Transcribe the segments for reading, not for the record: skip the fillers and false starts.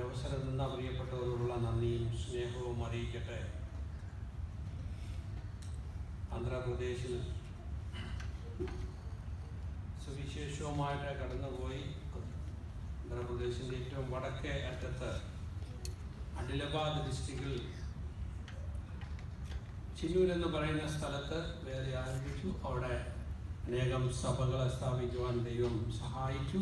അവസരം നിന്ന പ്രിയപ്പെട്ടവരോടുള്ള നന്ദിയും സ്നേഹവും അറിയിക്കട്ടെ. ആന്ധ്രാപ്രദേശിൽ സുവിശേഷവുമായിട്ട് കടന്നുപോയി ആന്ധ്രാപ്രദേശിൻ്റെ ഏറ്റവും വടക്കേ അറ്റത്ത് അഡിലബാദ് ഡിസ്ട്രിക്റ്റിൽ ചിന്നൂർ എന്ന് പറയുന്ന സ്ഥലത്ത് വേല ആരംഭിച്ചു. അവിടെ അനേകം സഭകളെ സ്ഥാപിക്കുവാൻ ദൈവം സഹായിച്ചു.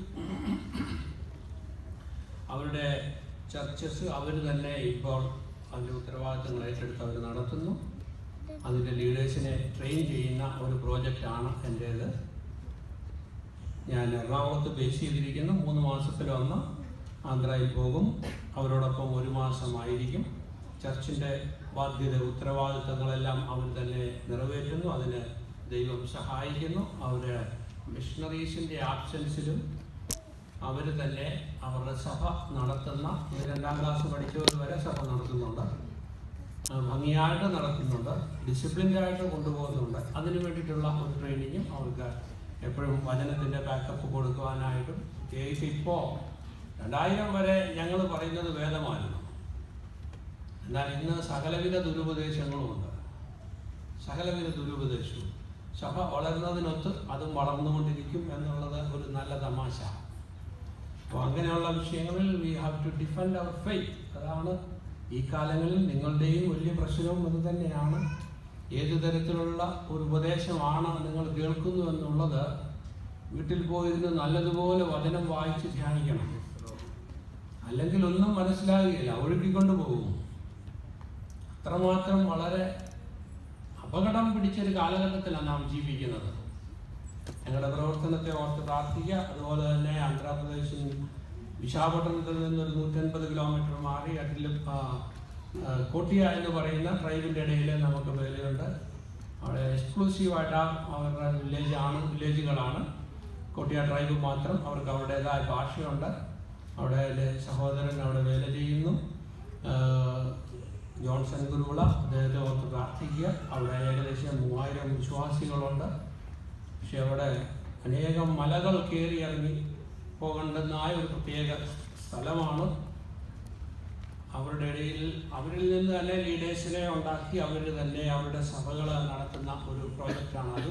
അവരുടെ ചർച്ചസ് അവർ തന്നെ ഇപ്പോൾ അതിൻ്റെ ഉത്തരവാദിത്തങ്ങൾ ഏറ്റെടുത്ത് അവർ നടത്തുന്നു. അതിൻ്റെ ലീഡേഴ്സിനെ ട്രെയിൻ ചെയ്യുന്ന ഒരു പ്രോജക്റ്റാണ് എൻ്റേത്. ഞാൻ എറണാകുളത്ത് ബേസ് ചെയ്തിരിക്കുന്നു. 3 മാസത്തിലൊന്ന് ആന്ധ്രയിൽ പോകും. അവരോടൊപ്പം 1 മാസമായിരിക്കും. ചർച്ചിൻ്റെ ബാധ്യത ഉത്തരവാദിത്തങ്ങളെല്ലാം അവർ തന്നെ നിറവേറ്റുന്നു. അതിന് ദൈവം സഹായിക്കുന്നു. അവർ മിഷണറീസിൻ്റെ ആബ്സെൻസിലും അവർ തന്നെ അവരുടെ സഭ നടത്തുന്ന 2ാം ക്ലാസ് പഠിച്ചവർ വരെ സഭ നടത്തുന്നുണ്ട്. ഭംഗിയായിട്ട് നടത്തുന്നുണ്ട്. ഡിസിപ്ലിൻഡായിട്ട് കൊണ്ടുപോകുന്നുണ്ട്. അതിനു വേണ്ടിയിട്ടുള്ള ഒരു ട്രെയിനിങ്ങും അവർക്ക് എപ്പോഴും വചനത്തിൻ്റെ ബാക്കപ്പ് കൊടുക്കുവാനായിട്ടും. പ്രത്യേകിച്ച് ഇപ്പോൾ 2000 വരെ ഞങ്ങൾ പറയുന്നത് വേദമായിരുന്നു. എന്നാൽ ഇന്ന് സകലവിധ ദുരുപദേശങ്ങളുമുണ്ട്. സകലവിധ ദുരുപദേശവും സഭ വളരുന്നതിനൊത്ത് അതും വളർന്നുകൊണ്ടിരിക്കും എന്നുള്ളത് ഒരു നല്ല തമാശ. അപ്പോൾ അങ്ങനെയുള്ള വിഷയങ്ങളിൽ we have to defend our faith. അതാണ് ഈ കാലങ്ങളിൽ നിങ്ങളുടെയും വലിയ പ്രശ്നവും അത് തന്നെയാണ്. ഏതു തരത്തിലുള്ള ഒരു ഉപദേശമാണ് നിങ്ങൾ കേൾക്കുന്നു എന്നുള്ളത് വീട്ടിൽ പോയിരുന്ന് നല്ലതുപോലെ വചനം വായിച്ച് ധ്യാനിക്കണം. അല്ലെങ്കിൽ ഒന്നും മനസ്സിലാകുകയില്ല, ഒഴുകിക്കൊണ്ട് പോകും. അത്രമാത്രം വളരെ അപകടം പിടിച്ചൊരു കാലഘട്ടത്തിലാണ് നാം ജീവിക്കുന്നത്. ഞങ്ങളുടെ പ്രവർത്തനത്തെ ഓർത്ത് പ്രാർത്ഥിക്കുക. അതുപോലെ തന്നെ ആന്ധ്രാപ്രദേശിൽ വിശാഖപട്ടണത്തിൽ നിന്നൊരു 150 കിലോമീറ്റർ മാറി കോട്ടിയ എന്ന് പറയുന്ന ട്രൈബിൻ്റെ ഇടയിൽ നമുക്ക് വേലയുണ്ട്. അവിടെ എക്സ്ക്ലൂസീവായിട്ട് അവരുടെ വില്ലേജുകളാണ്. കോട്ടിയ ട്രൈബ് മാത്രം. അവർക്ക് അവരുടേതായ ഭാഷയുണ്ട്. അവിടെ സഹോദരൻ അവിടെ വേല ചെയ്യുന്നു. ജോൺസൺ ഗുരുവിള, അദ്ദേഹത്തെ ഓർത്ത് പ്രാർത്ഥിക്കുക. അവിടെ ഏകദേശം 3000 വിശ്വാസികളുണ്ട്. പക്ഷെ അവിടെ അനേകം മലകൾ കയറി ഇറങ്ങി പോകേണ്ടുന്നതായ ഒരു പ്രത്യേക സ്ഥലമാണ്. അവരുടെ ഇടയിൽ അവരിൽ നിന്ന് തന്നെ ലീഡേഴ്സിനെ ഉണ്ടാക്കി അവർ തന്നെ അവരുടെ സഭകൾ നടത്തുന്ന ഒരു പ്രോജക്റ്റാണ് അത്.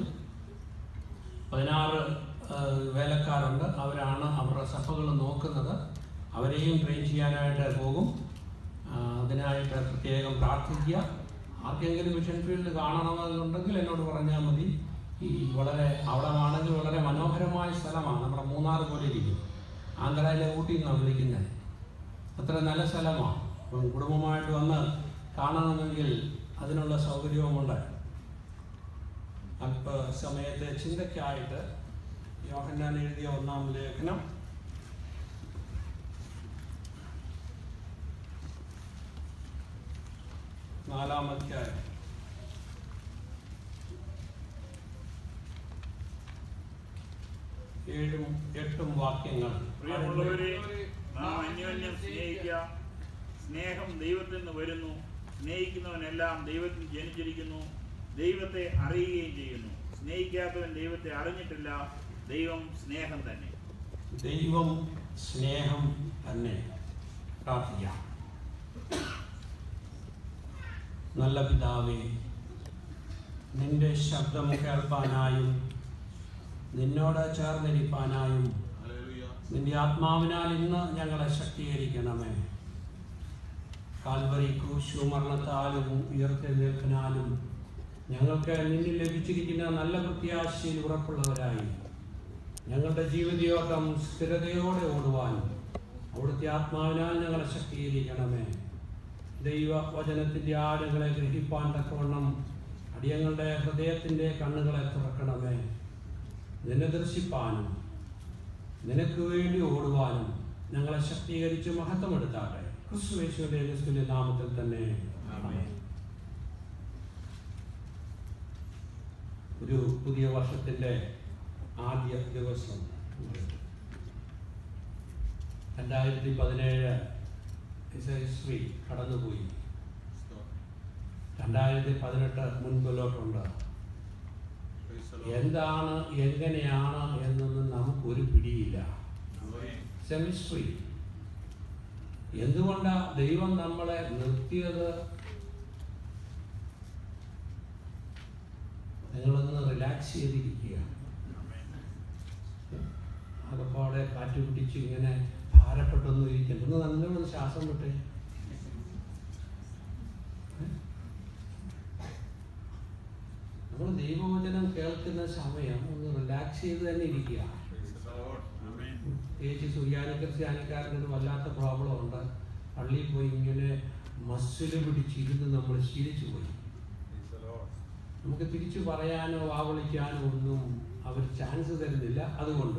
16 വേലക്കാരുണ്ട്. അവരാണ് അവരുടെ സഭകൾ നോക്കുന്നത്. അവരെയും ട്രെയിൻ ചെയ്യാനായിട്ട് പോകും. അതിനായിട്ട് പ്രത്യേകം പ്രാർത്ഥിക്കുക. ആർക്കെങ്കിലും മിഷൻ ഫീൽഡ് കാണണമെന്നുണ്ടെങ്കിൽ എന്നോട് പറഞ്ഞാൽ മതി. ഈ അവിടെ ആണെങ്കിൽ വളരെ മനോഹരമായ സ്ഥലമാണ്. നമ്മുടെ മൂന്നാർ പോലെ ഇരിക്കും. ആന്ധ്രയിലെ ഊട്ടി എന്നാണ് വിളിക്കുന്നത്. അത്ര നല്ല സ്ഥലമാണ്. അപ്പം കുടുംബമായിട്ട് വന്ന് കാണണമെങ്കിൽ അതിനുള്ള സൗകര്യവുമുണ്ട്. അല്പസമയത്തെ ചിന്തയ്ക്കായിട്ട് യോഹന്നാൻ എഴുതിയ 1-ാം ലേഖനം 4-ാം അധ്യായം 7-ഉം 8-ഉം വാക്യങ്ങൾ. പ്രിയമുള്ളവരെ, നാം അന്യോന്യം സ്നേഹിക്കുക. സ്നേഹം ദൈവത്തിൽ നിന്ന് വരുന്നു. സ്നേഹിക്കുന്നവനെല്ലാം ദൈവത്തിൽ ജനിച്ചിരിക്കുന്നു, ദൈവത്തെ അറിയുകയും ചെയ്യുന്നു. സ്നേഹിക്കാത്തവൻ ദൈവത്തെ അറിഞ്ഞിട്ടില്ല. ദൈവം സ്നേഹം തന്നെ. ദൈവം സ്നേഹം തന്നെ. പ്രാർത്ഥിക്കാം. നല്ല പിതാവേ, നിന്റെ ശബ്ദം കേൾപ്പാനായും നിന്നോട് ചേർന്നിരിപ്പാനായും നിന്റെ ആത്മാവിനാൽ ഇന്ന് ഞങ്ങളെ ശക്തീകരിക്കണമേ. കാൽവരി ക്രൂശ് മരണത്താലും ഉയർത്തെഴുന്നേൽപ്പിനാലും ഞങ്ങൾക്ക് നിന്നിൽ ലഭിച്ചിരിക്കുന്ന നല്ല പ്രത്യാശയിൽ ഉറപ്പുള്ളവരായി ഞങ്ങളുടെ ജീവിതയോട്ടം സ്ഥിരതയോടെ ഓടുവാൻ അവിടുത്തെ ആത്മാവിനാൽ ഞങ്ങളെ ശക്തീകരിക്കണമേ. ദൈവവചനത്തിൻ്റെ ആഴങ്ങളെ ഗ്രഹിപ്പാൻ തക്കവണ്ണം അടിയങ്ങളുടെ ഹൃദയത്തിൻ്റെ കണ്ണുകളെ തുറക്കണമേ. നിന്നെ ദർശിപ്പാനും നിനക്ക് വേണ്ടി ഓടുവാനും ഞങ്ങളെ ശക്തീകരിച്ച് മഹത്വമെടുത്താട്ടെ. ക്രിസ്തുയേശുവിന്റെ നാമത്തിൽ തന്നെ ആമേൻ. ഒരു പുതിയ വർഷത്തിൻ്റെ ആദ്യ ദിവസം 2017 ഹിസ്റ്ററി കടന്നുപോയി. 2018 മുൻപിലോട്ടുണ്ട്. എന്താണ് എങ്ങനെയാണ് എന്നൊന്നും നമുക്കൊരു പിടിയില്ല. സെമിസ്ട്രി എന്തുകൊണ്ടാണ് ദൈവം നമ്മളെ നിർത്തിയത്? നിങ്ങളൊന്ന് റിലാക്സ് ചെയ്തിരിക്കുക. അകപ്പാടെ കാറ്റ് പിടിച്ച് ഇങ്ങനെ ഭാരപ്പെട്ടൊന്നും ഇരിക്കണം. ഒന്ന് നല്ലോണം ശ്വാസം വിട്ടേ. നമ്മൾ ദൈവവചനം കേൾക്കുന്ന സമയം ഒന്ന് റിലാക്സ് ചെയ്ത് തന്നെ ഇരിക്കുക. പ്രത്യേകിച്ച് സുറിയാനി ക്രിസ്ത്യാനിക്കാരുടെ ഒരു വല്ലാത്ത പ്രോബ്ലം ഉണ്ട്. പള്ളിയിൽ പോയി ഇങ്ങനെ മസില് പിടിച്ചിരുന്ന് നമ്മൾ ശീലിച്ചു പോയി. നമുക്ക് തിരിച്ചു പറയാനോ വാവിളിക്കാനോ ഒന്നും അവർ ചാൻസ് തരുന്നില്ല. അതുകൊണ്ട്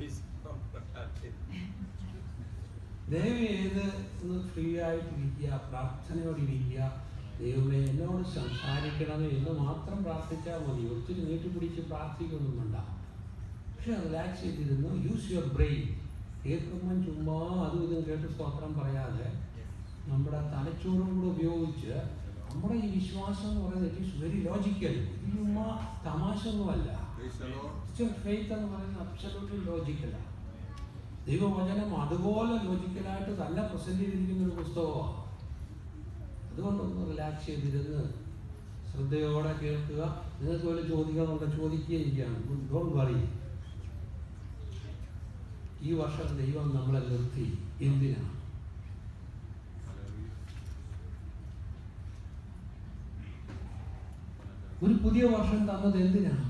ദൈവം ഒന്ന് ഫ്രീ ആയിട്ടിരിക്കുക, പ്രാർത്ഥനയോടിരിക്കുക. ദൈവമേ എന്നോട് സംസാരിക്കണമേ എന്ന് മാത്രം പ്രാർത്ഥിച്ചാൽ മതി. ഒത്തിരി നീട്ടിപ്പിടിച്ച് പ്രാർത്ഥിക്കൊന്നും വേണ്ട. പക്ഷെ റിലാക്സ് ചെയ്തിരുന്നു. Use your brain. കേൾക്കുമ്പം ചുമ്മാ അതും ഇതും കേട്ട് സ്തോത്രം പറയാതെ നമ്മുടെ തലച്ചോറും കൂടെ ഉപയോഗിച്ച് നമ്മുടെ ഈ വിശ്വാസം എന്ന് പറയുന്നത് ഇറ്റ് ഈസ് വെരി ലോജിക്കൽ. ഇത് ചുമ്മാ തമാശ ഒന്നുമല്ല. ഫെയ്ത്ത് എന്ന് പറയുന്നത് അബ്സല്യൂട്ട്ലി ലോജിക്കലാണ്. ദൈവവചനം അതുപോലെ ലോജിക്കലായിട്ട് തന്നെ പ്രസന്റ് ചെയ്തിരിക്കുന്ന ഒരു പുസ്തകമാണ്. അതുകൊണ്ടൊന്ന് റിലാക്സ് ചെയ്തിരുന്ന് ശ്രദ്ധയോടെ കേൾക്കുക. നിങ്ങൾക്ക് വല്ല ചോദിക്കാനുണ്ടോ ചോദിക്കുകയും ചെയ്യാണ്. Don't worry. ഈ വർഷം ദൈവം നമ്മളെ നിർത്തി എന്തിനാണ്? ഒരു പുതിയ വർഷം തന്നത് എന്തിനാണ്?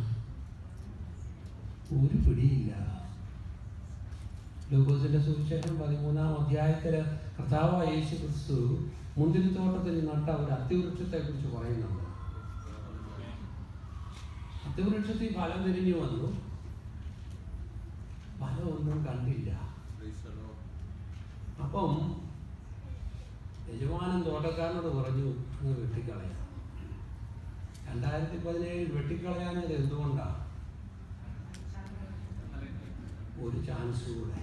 ഒരു പിടിയില്ല. ലൂക്കോസിന്റെ സുവിശേഷം 13-ാം അധ്യായത്തില് കർത്താവായ യേശു ക്രിസ്തു മുന്തിരിത്തോട്ടത്തിൽ നട്ട ഒരു അത്തിവൃക്ഷത്തെ കുറിച്ച് പറയുന്നുണ്ട്. അത്തിവൃക്ഷത്തിൽ ഫലം തിരിഞ്ഞു വന്നു, ഫലമൊന്നും കണ്ടില്ല. അപ്പം യജമാനൻ തോട്ടക്കാരനോട് പറഞ്ഞു, അങ്ങ് വെട്ടിക്കളയാം. 2017 വെട്ടിക്കളയാനത് എന്തുകൊണ്ടാണ്? ഒരു ചാൻസ് കൂടെ.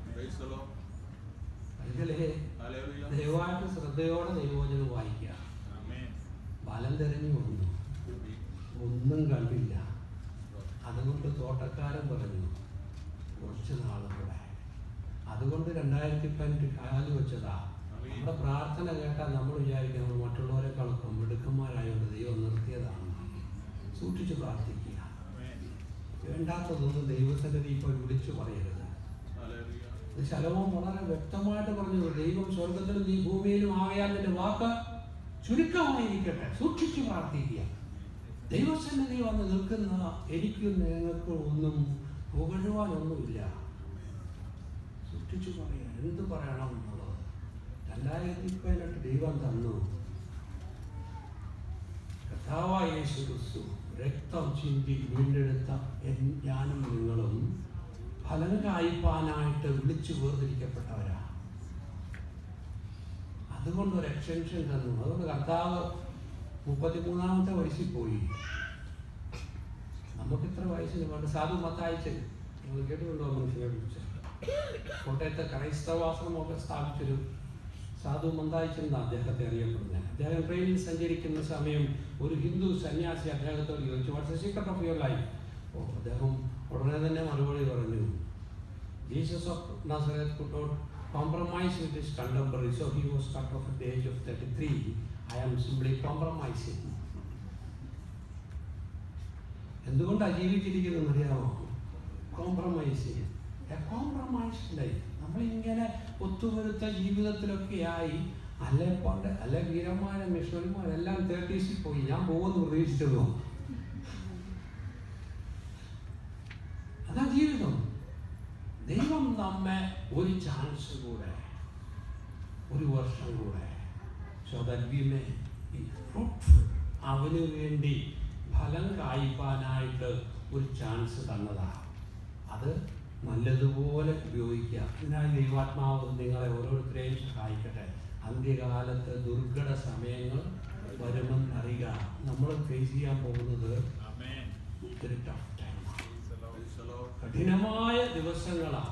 ദയവായിട്ട് ശ്രദ്ധയോടെ ദൈവവചനം വായിക്കുക. ഫലം തിരഞ്ഞു വന്നു, ഒന്നും കണ്ടില്ല. അതുകൊണ്ട് തോട്ടക്കാരൻ പറഞ്ഞു കുറച്ച് നാളും കൂടെ. അതുകൊണ്ട് 2018 കാലു വെച്ചതാ. നമ്മുടെ പ്രാർത്ഥന കേട്ടാൽ നമ്മൾ വിചാരിക്കണം മറ്റുള്ളവരെക്കാളൊക്കെ മിടുക്കന്മാരായതുകൊണ്ട് ദൈവം നിർത്തിയതാണ്. സൂക്ഷിച്ച് പ്രാർത്ഥിക്കുക. വേണ്ടാത്തതൊന്നും ദൈവസന്നിധി ഇപ്പോൾ വിളിച്ചു പറയരുത്. ശലോമോൻ വളരെ വ്യക്തമായിട്ട് പറഞ്ഞു, ദൈവം സ്വർഗത്തിലും നീ ഭൂമിയിലും ആകയാൽ നിന്റെ വാക്ക് ചുരുക്കമായിരിക്കട്ടെ. സൂക്ഷിച്ചു പ്രാർത്ഥിക്കുക. ദൈവസന്നിധി വന്ന് നിൽക്കുന്ന എനിക്കും നിങ്ങൾക്കും ഒന്നും പുകഴുവാനൊന്നുമില്ല. സൂക്ഷിച്ചു പറയാം. എന്ത് പറയണം എന്നുള്ളത് 2018 ദൈവം തന്നു. കർത്താവായ യേശു ക്രിസ്തു രക്തം ചിന്തി വീണ്ടെടുത്ത ഞാനും നിങ്ങളും ഫലം കായ്പാനായിട്ട് വിളിച്ചു വേർതിരിക്കപ്പെട്ടവരാ. അതുകൊണ്ടൊരു എക്സ്റ്റൻഷൻ തന്നു. അതുകൊണ്ട് കർത്താവ് 33-ാമത്തെ വയസ്സിൽ പോയി. നമുക്കിത്ര വയസ്സിന് വേണ്ട. സാധു മത്തായിച്ചൻ നിങ്ങൾ കേട്ടിട്ടുണ്ടോ? മനുഷ്യനെ കുറിച്ച് കോട്ടയത്തെ ക്രൈസ്തവാശ്രമമൊക്കെ സ്ഥാപിച്ചൊരു സാധു മത്തായിച്ചൻ എന്നാണ് അദ്ദേഹത്തെ അറിയപ്പെടുന്നത്. അദ്ദേഹം ട്രെയിനിൽ സഞ്ചരിക്കുന്ന സമയം ഒരു ഹിന്ദു സന്യാസി അദ്ദേഹത്തോട് ചോദിച്ചു, what's the secret of your life? അദ്ദേഹം ഉടനെ തന്നെ മറുപടി പറഞ്ഞു, Jesus of Nazareth could not compromise with his contemporary, so he was cut off at the age of 33. I am simply compromising. എന്തുകൊണ്ടാണ് ജീവിച്ചിരിക്കുന്നത് അറിയാമോ? കോംപ്രമൈസിങ്. A compromised life. നമ്മളിങ്ങനെ ഒത്തുവരുത്ത ജീവിതത്തിലൊക്കെയായി അല്ലെ വീരന്മാരും മിഷണറിമാരെല്ലാം 30s പോയി. ഞാൻ പോകുന്നു പ്രതീക്ഷിച്ചതോ? അതാ ജീവിതം. ദൈവം നമ്മെ ഒരു ചാൻസ് കൂടെ, ഒരു വർഷം കൂടെ, so that we may be fruitful, അവന് വേണ്ടി ഫലം കായ്പാനായിട്ട് ഒരു ചാൻസ് തന്നതാണ്. അത് നല്ലതുപോലെ ഉപയോഗിക്കുക. ഇതിനായി ദൈവാത്മാവ് നിങ്ങളെ ഓരോരുത്തരെയും സഹായിക്കട്ടെ. അന്ത്യകാലത്ത് ദുർഘട സമയങ്ങൾ വരുമെന്നറിയുക. നമ്മൾ ഫേസ് ചെയ്യാൻ പോകുന്നത് ഒത്തിരി ടഫ് ടൈമാണ്. കഠിനമായ ദിവസങ്ങളാണ്.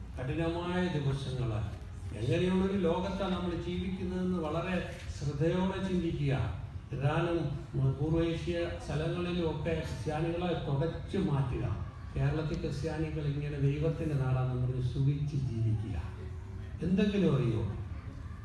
എങ്ങനെയുള്ളൊരു ലോകത്താണ് നമ്മൾ ജീവിക്കുന്നതെന്ന് വളരെ ശ്രദ്ധയോടെ ചിന്തിക്കുക. ഇറാനും പൂർവേഷ്യ സ്ഥലങ്ങളിലും ഒക്കെ ക്രിസ്ത്യാനികളെ തുടച്ചു മാറ്റുക. കേരളത്തിൽ ക്രിസ്ത്യാനികൾ ഇങ്ങനെ ദൈവത്തിൻ്റെ നാടാണെന്ന് പറഞ്ഞ് സുഖിച്ച് ജീവിക്കുക. എന്തെങ്കിലും അറിയോ?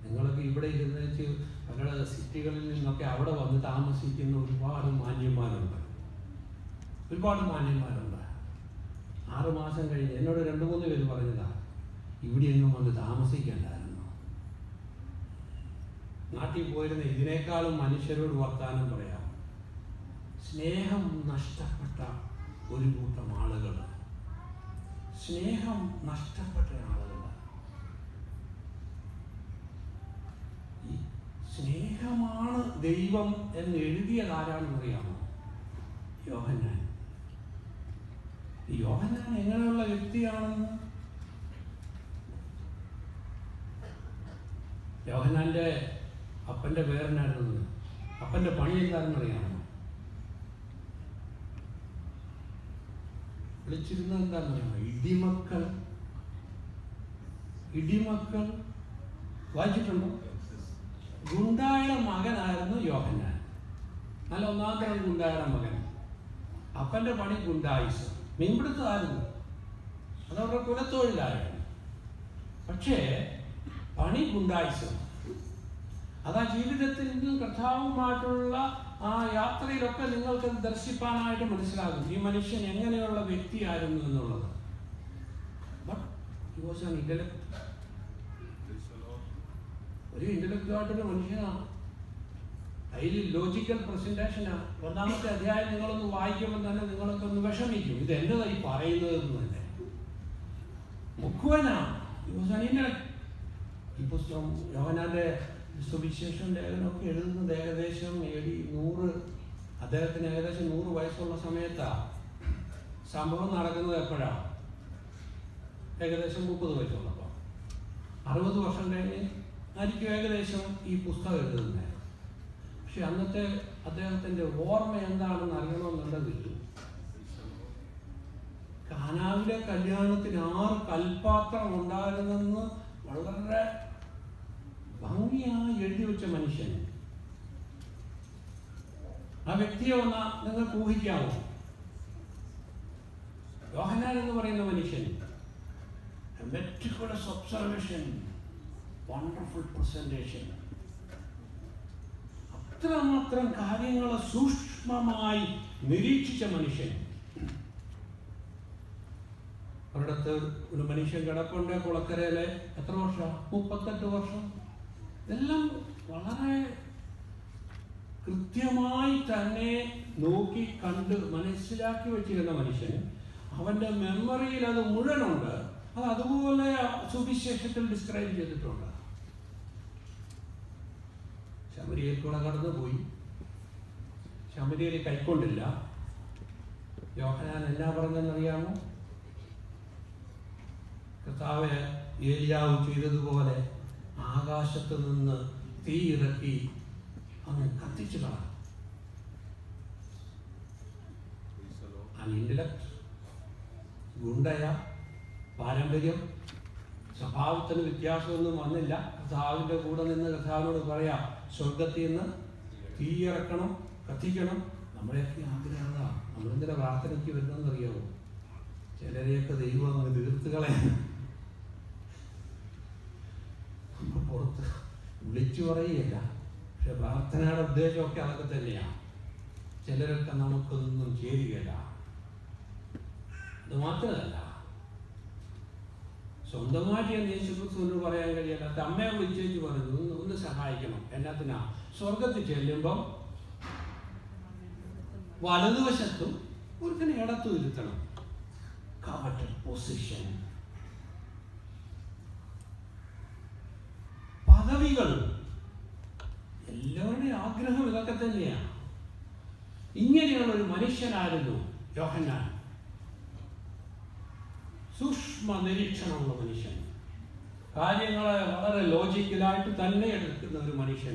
നിങ്ങളൊക്കെ ഇവിടെ ഇരുന്ന് പല സിറ്റികളിൽ നിന്നൊക്കെ അവിടെ വന്ന് താമസിക്കുന്ന ഒരുപാട് മാന്യന്മാരുണ്ട്. 6 മാസം കഴിഞ്ഞ് എന്നോട് 2-3 പേര് പറഞ്ഞതാ, ഇവിടെയൊന്നും വന്ന് താമസിക്കണ്ടായിരുന്നു, നാട്ടിൽ പോയിരുന്ന ഇതിനേക്കാളും മനുഷ്യരോട് വർത്താനം പറയാം. സ്നേഹം നഷ്ടപ്പെട്ട ഒരു കൂട്ടം ആളുകൾ, സ്നേഹം നഷ്ടപ്പെട്ട ആളുകൾ. ഈ സ്നേഹമാണ് ദൈവം എന്ന് എഴുതിയത് ആരാണെന്ന് അറിയാമോ? യോഹന്നാൻ. യോഹന്നാൻ എങ്ങനെയുള്ള വ്യക്തിയാണെന്ന്, യോഹന്നാന്റെ അപ്പന്റെ പേരെന്നായിരുന്നു? അപ്പന്റെ പണി എന്താണെന്ന് അറിയാമോ? വിളിച്ചിരുന്നത് എന്താണെന്ന് അറിയാമോ? ഇടിമക്കൾ. വായിച്ചിട്ടുണ്ടോ? ഗുണ്ടായുടെ മകനായിരുന്നു യോഹന്നാൻ. നല്ല ഒന്നാന്തരം ഗുണ്ടായുടെ മകൻ. അപ്പന്റെ പണി ഗുണ്ടായിസ്, മീൻപിടുത്തമായിരുന്നു, അതവരുടെ കുലത്തൊഴിലായിരുന്നു. പക്ഷേ പണി ഗുണ്ടായിസ്. അതാ ജീവിതത്തിൽ നിന്നും കർത്താവുമായിട്ടുള്ള ആ യാത്രയിലൊക്കെ നിങ്ങൾക്ക് ദർശിപ്പാനായിട്ട് മനസ്സിലാകും ഈ മനുഷ്യൻ എങ്ങനെയുള്ള വ്യക്തിയായിരുന്നു എന്നുള്ളത്. But he was an intellect. ഒരു ഇന്റലക്ച്വായിട്ടൊരു മനുഷ്യനാണ്. അതിൽ ലോജിക്കൽ പ്രസന്റേഷനാണ്. 1-ാമത്തെ അധ്യായം നിങ്ങളൊന്ന് വായിക്കുമ്പോൾ തന്നെ നിങ്ങളൊക്കെ ഒന്ന് വിഷമിക്കും, ഇത് എന്നതായി പറയുന്നതെന്ന് തന്നെ. മുഖ്യനാണ്. He was an intellect. ഈ പുസ്തകം യോഹന്നാന്റെ സുവിശേഷം ലേഖനമൊക്കെ എഴുതുന്നത് ഏകദേശം AD 100, അദ്ദേഹത്തിന് ഏകദേശം 100 വയസ്സുള്ള സമയത്താണ്. സംഭവം നടക്കുന്നത് എപ്പോഴാണ്? ഏകദേശം 30 വയസ്സുള്ളപ്പോൾ. 60 വർഷം കഴിഞ്ഞ് ആയിരിക്കും ഏകദേശം ഈ പുസ്തകം എഴുതുന്നത്. പക്ഷെ അന്നത്തെ അദ്ദേഹത്തിന്റെ ഓർമ്മ എന്താണെന്ന് അറിയണമെന്നുണ്ടെങ്കിൽ, കാനാവിലെ കല്യാണത്തിന് 6 കൽപാത്രം ഉണ്ടായിരുന്നെന്ന് വളരെ ഭംഗിയായി എഴുതി വെച്ച മനുഷ്യൻ. ആ വ്യക്തിയെ ഒന്ന് നിങ്ങൾക്ക് ഊഹിക്കാമോ? യോഹന്നാൻ എന്ന് പറയുന്ന മനുഷ്യൻ, meticulous observation, wonderful presentation, അത്രമാത്രം കാര്യങ്ങളെ സൂക്ഷ്മമായി നിരീക്ഷിച്ച മനുഷ്യൻ. ഒരിടത്ത് ഒരു മനുഷ്യൻ കിടപ്പുണ്ട് കുളക്കരയിലെ. എത്ര വർഷം? 38 വർഷം. ഇതെല്ലാം വളരെ കൃത്യമായി തന്നെ നോക്കി കണ്ട് മനസ്സിലാക്കി വെച്ചിരുന്ന മനുഷ്യൻ. അവന്റെ മെമ്മറിയിൽ അത് മുഴുവനുണ്ട്. അത് അതുപോലെ സുവിശേഷത്തിൽ ഡിസ്ക്രൈബ് ചെയ്തിട്ടുണ്ട്. ശമരിയയിൽ കൂടെ കടന്നുപോയി. ശമരിയയിൽ കൈക്കൊണ്ടില്ല. യോഹന്നാൻ എന്നാ പറഞ്ഞെന്നറിയാമോ? കർത്താവ് ഏലിയാവ് ചെയ്തതുപോലെ ആകാശത്ത് നിന്ന് തീ ഇറക്കി അങ്ങ് കത്തിച്ചു കളാം. ഇന്റലക്ട്, ഗുണ്ടയ, പാരമ്പര്യം, സ്വഭാവത്തിന് വ്യത്യാസമൊന്നും വന്നില്ല. കർത്താവിൻ്റെ കൂടെ നിന്ന് കർത്താവിനോട് പറയാം, സ്വർഗത്തിൽ നിന്ന് തീ ഇറക്കണം, കത്തിക്കണം. നമ്മളെയൊക്കെ ആഗ്രഹങ്ങളാണ്. നമ്മളെന്തിനാ പ്രാർത്ഥനയ്ക്ക് വരുന്നതെന്നറിയാമോ? ചിലരെയൊക്കെ ദൈവം അങ്ങ് തീർത്തുകളെ പുറത്ത് വിളിച്ചു പറയുകയല്ല. പക്ഷെ പ്രാർത്ഥനയുടെ ഉദ്ദേശമൊക്കെ അതൊക്കെ തന്നെയാണ്. ചിലരൊക്കെ നമുക്കൊന്നും ചേരുകയില്ല. അത് മാത്രമല്ല, സ്വന്തമായിട്ട് ഞാൻ യേശുക്രിസ്തുവിനോട് പറയാൻ കഴിയില്ല. അമ്മയെ വിളിച്ചേച്ച് പറഞ്ഞു, ഒന്ന് സഹായിക്കണം. എന്നാത്തിനാ? സ്വർഗത്തിൽ ചെല്ലുമ്പം വലതുവശത്തും ഒരുത്തിനെ ഇടത്തും ഇരുത്തണം. coveted പൊസിഷൻ, പദവികൾ. എല്ലാവരുടെയും ആഗ്രഹം ഇതൊക്കെ തന്നെയാണ്. ഇങ്ങനെയുള്ള ഒരു മനുഷ്യനായിരുന്നു യോഹന്നാൻ. സൂക്ഷ്മ നിരീക്ഷണമുള്ള മനുഷ്യൻ, കാര്യങ്ങളെ വളരെ ലോജിക്കലായിട്ട് തന്നെ എടുക്കുന്ന ഒരു മനുഷ്യൻ.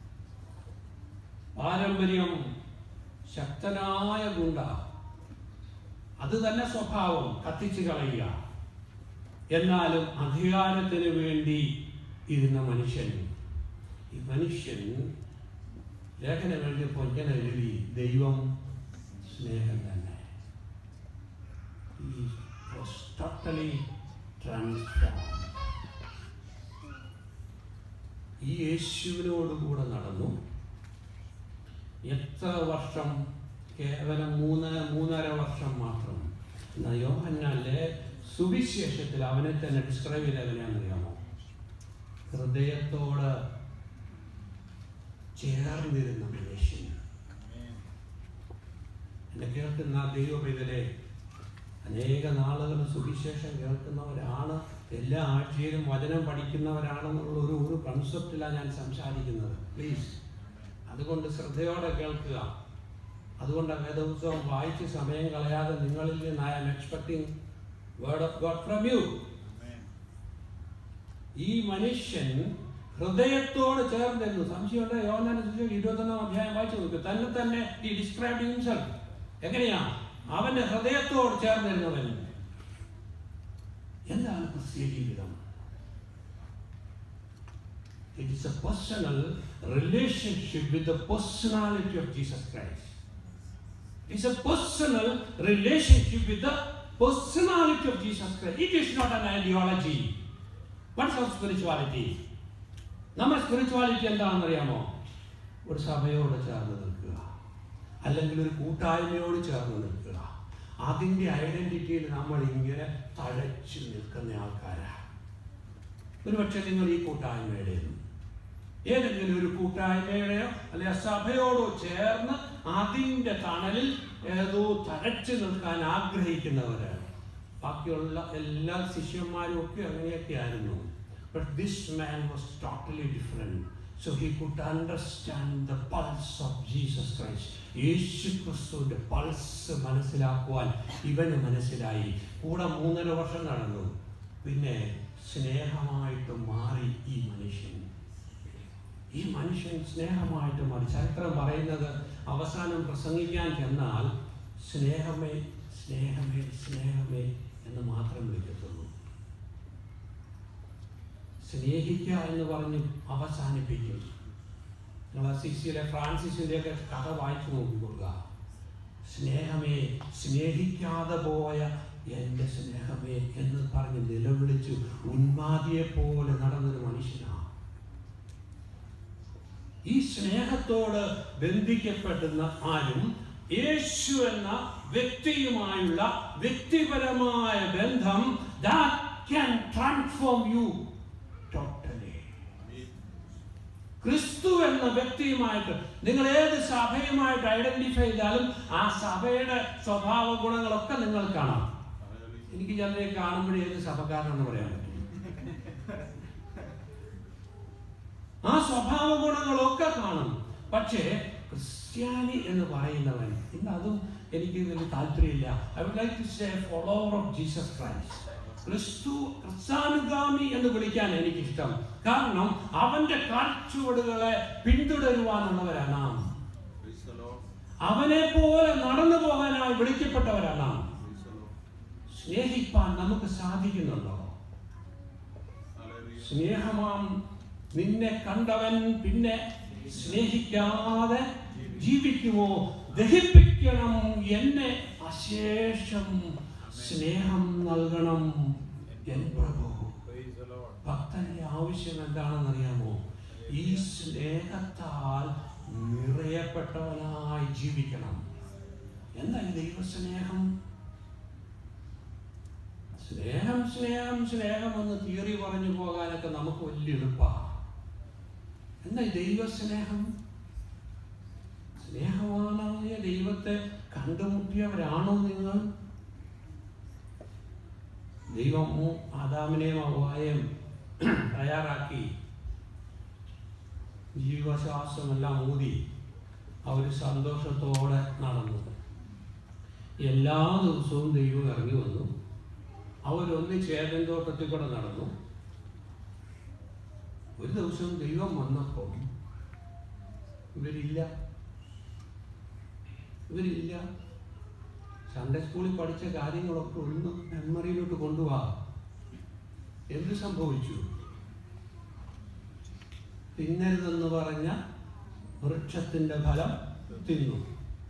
പാരമ്പര്യം, ശക്തനായ ഗുണ്ട, അത് തന്നെ സ്വഭാവം, കത്തിച്ചു കളയുക. എന്നാലും അധികാരത്തിന് വേണ്ടി ഇരുന്ന മനുഷ്യൻ. ഈ മനുഷ്യൻ ലേഖനം എഴുതിയപ്പോൾ ഇങ്ങനെ എഴുതി, ദൈവം സ്നേഹം തന്നെ. He was totally transformed. ഈ യേശുവിനോടുകൂടെ നടന്നു. എത്ര വർഷം? കേവലം 3.5 വർഷം മാത്രം. എന്നാൽ യോഹന്നാന്റെ സുവിശേഷത്തിൽ അവനെ തന്നെ ഡിസ്ക്രൈബ് ചെയ്ത് എങ്ങനെയാണെന്നറിയാമോ? ഹൃദയത്തോട് ചേർന്നിരുന്ന മനുഷ്യൻ. എന്നെ കേൾക്കുന്ന ദൈവപൈതലേ, അനേക നാളുകൾ സുവിശേഷം കേൾക്കുന്നവരാണ്, എല്ലാ ആഴ്ചയിലും വചനം പഠിക്കുന്നവരാണെന്നുള്ള ഒരു കൺസെപ്റ്റിലാണ് ഞാൻ സംസാരിക്കുന്നത്. പ്ലീസ്, അതുകൊണ്ട് ശ്രദ്ധയോടെ കേൾക്കുക. അതുകൊണ്ട് വേദപുസ്തകം വായിച്ച് സമയം കളയാതെ നിങ്ങളിൽ നിന്ന് I am expecting word of God from you. ഈ മനുഷ്യൻ ഹൃദയത്തോട് ചേർന്നിരുന്നു. സംശയമുണ്ട്? യോഹന്നാന്റെ സുവിശേഷം 21-ാം അധ്യായം വായിച്ചു നോക്കുക. തന്നെ ഈ ഡിസ്ക്രൈബ് ഹിംസെൽഫ് എങ്ങനെയാ? അവന്റെ ഹൃദയത്തോട് ചേർന്നിരുന്നവൻ. എന്താണ് ക്രിസ്തീയ ജീവിതം? It is a personal relationship with the personality of Jesus Christ. It is a personal relationship with the personality of Jesus Christ. It is not an ideology. What is our spirituality? നമ്മുടെ spirituality എന്താണെന്ന് അറിയാമോ? ഒരു സഭയോട് ചേർന്ന് നിൽക്കുക, അല്ലെങ്കിൽ ഒരു കൂട്ടായ്മയോട് ചേർന്ന് നിൽക്കുക. അതിൻ്റെ ഐഡന്റിറ്റിയിൽ നമ്മൾ ഇങ്ങനെ തഴച്ചു നിൽക്കുന്ന ആൾക്കാരാണ്. ഒരുപക്ഷെ നിങ്ങൾ ഈ കൂട്ടായ്മയുടെയും ഏതെങ്കിലും ഒരു കൂട്ടായ്മയുടെയോ അല്ലെങ്കിൽ സഭയോടോ ചേർന്ന് അതിൻ്റെ തണലിൽ ഏതോ തഴച്ചു നിൽക്കാൻ ആഗ്രഹിക്കുന്നവരാണ്. ബാക്കിയുള്ള എല്ലാ ശിഷ്യന്മാരും ഒക്കെ അങ്ങനെയൊക്കെ ആയിരുന്നു. But this man was totally different. So he could understand the pulse of Jesus Christ. യേശു ക്രിസ്തുവിന്റെ പൾസ് മനസ്സിലാക്കുവാൻ ഇവന് മനസ്സിലായി. കൂടെ 3.5 വർഷം നടന്നു. പിന്നെ സ്നേഹമായിട്ട് മാറി ഈ മനുഷ്യൻ സ്നേഹമായിട്ട് മാറി. ചരിത്രം പറയുന്നത് അവസാനം പ്രസംഗിക്കാൻ ചെന്നാൽ സ്നേഹമേ സ്നേഹമേ സ്നേഹമേ എന്ന് മാത്രം വിളിക്കത്തുള്ളൂ. സ്നേഹിക്കുക എന്ന് പറഞ്ഞ് അവസാനിപ്പിക്കും. നിങ്ങൾ അസിസിയിലെ ഫ്രാൻസിസിന്റെ ഒക്കെ കഥ വായിച്ചു നോക്കിക്കൊള്ളുക. സ്നേഹമേ, സ്നേഹിക്കാതെ പോയ എൻ്റെ സ്നേഹമേ എന്ന് പറഞ്ഞ് നിലവിളിച്ചു ഉന്മാദിയെ പോലെ നടന്നൊരു മനുഷ്യനാണ്. ഈ സ്നേഹത്തോട് ബന്ധിക്കപ്പെടുന്ന ആരും യേശു എന്ന വ്യക്തിയുമായുള്ള വ്യക്തിപരമായ ബന്ധം that can transform you totally. ക്രിസ്തു എന്ന വ്യക്തിയുമായിട്ട് നിങ്ങൾ ഏത് സഭയുമായിട്ട് ഐഡന്റിഫൈ ചെയ്താലും ആ സഭയുടെ സ്വഭാവ ഗുണങ്ങളൊക്കെ നിങ്ങൾ കാണാം. എനിക്ക് ചിലരെ കാണുമ്പോഴേ ഏത് സഭക്കാരനെന്ന് പറയാൻ പറ്റും. ആ സ്വഭാവ ഗുണങ്ങളൊക്കെ കാണും. പക്ഷേ ക്രിസ്ത്യാനി എന്ന് പറയുന്നവൻ, ഇന്ന് അതും എനിക്ക് വലിയ താല്പര്യമില്ല. I would like to say follower of Jesus Christ. ക്രിസ്ത്യാനുഗാമി എന്ന് വിളിക്കാൻ എനിക്കിഷ്ടം. കാരണം അവന്റെ കാൽച്ചുവടുകളെ പിന്തുടരുവാനുള്ളവരാണ് നാം. അവനെ പോലെ നടന്നു പോകാനായി വിളിക്കപ്പെട്ടവരാണ് നാം. സ്നേഹിപ്പാൻ നമുക്ക് സാധിക്കുന്നുണ്ടോ? സ്നേഹമാം നിന്നെ കണ്ടവൻ പിന്നെ സ്നേഹിക്കാതെ ജീവിക്കുമോ? ദഹിപ്പിക്കണം എന്നെ അശേഷം സ്നേഹം നൽകണം എൻ പ്രഭു. ഭക്തന്റെ ആവശ്യം എന്താണെന്നറിയാമോ? ഈ സ്നേഹത്താൽ നിറയപ്പെട്ടവനായി ജീവിക്കണം. എന്താ ഈ ദൈവസ്നേഹം? സ്നേഹം സ്നേഹം സ്നേഹം എന്ന് തിയറി പറഞ്ഞു പോകാനൊക്കെ നമുക്ക് വലിയ എളുപ്പമാണ്. എന്താ ദൈവസ്നേഹം? സ്നേഹവാനായ ദൈവത്തെ കണ്ടുമുട്ടിയവരാണോ നിങ്ങൾ? ദൈവം ആദാമിനെയും ഹവ്വായെയും തയ്യാറാക്കി ജീവശ്വാസമെല്ലാം ഊതി അവർ സന്തോഷത്തോടെ നടന്നു. എല്ലാ ദിവസവും ദൈവം ഇറങ്ങി വന്നു. അവരൊന്നിച്ച് ഏദൻ തോട്ടത്തിൽ കൂടെ നടന്നു. ഒരു ദിവസം ദൈവം വന്നപ്പോൾ ഇവരില്ല. സൺഡേ സ്കൂളിൽ പഠിച്ച കാര്യങ്ങളൊക്കെ ഒന്ന് മെമ്മറിയിലോട്ട് കൊണ്ടുപോവാ. എന്ത് സംഭവിച്ചു? തിന്നരുതെന്ന് പറഞ്ഞ വൃക്ഷത്തിന്റെ ഫലം തിന്നു.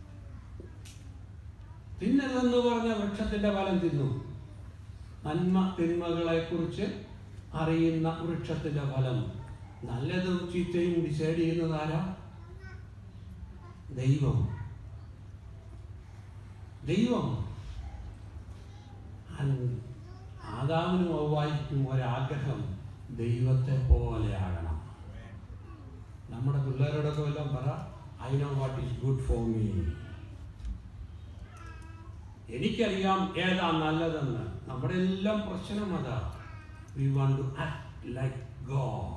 തിന്നരുതെന്ന് പറഞ്ഞ വൃക്ഷത്തിന്റെ ഫലം തിന്നു. നന്മ തിന്മകളെ കുറിച്ച് അറിയുന്ന വൃക്ഷത്തിന്റെ ഫലം നല്ലതും ചീത്തയും ഡിസൈഡ് ചെയ്യുന്നത് ആരാ? ദൈവം. ദൈവം. ആദാമിനും ഹവ്വായ്ക്കും ഒരാഗ്രഹം ദൈവത്തെ പോലെയാകണം. നമ്മുടെ പിള്ളേരോടൊക്കെ എല്ലാം പറ, I know what is good for me. എനിക്കറിയാം ഏതാ നല്ലതെന്ന്. നമ്മുടെ എല്ലാം പ്രശ്നം അതാ. We want to act like God.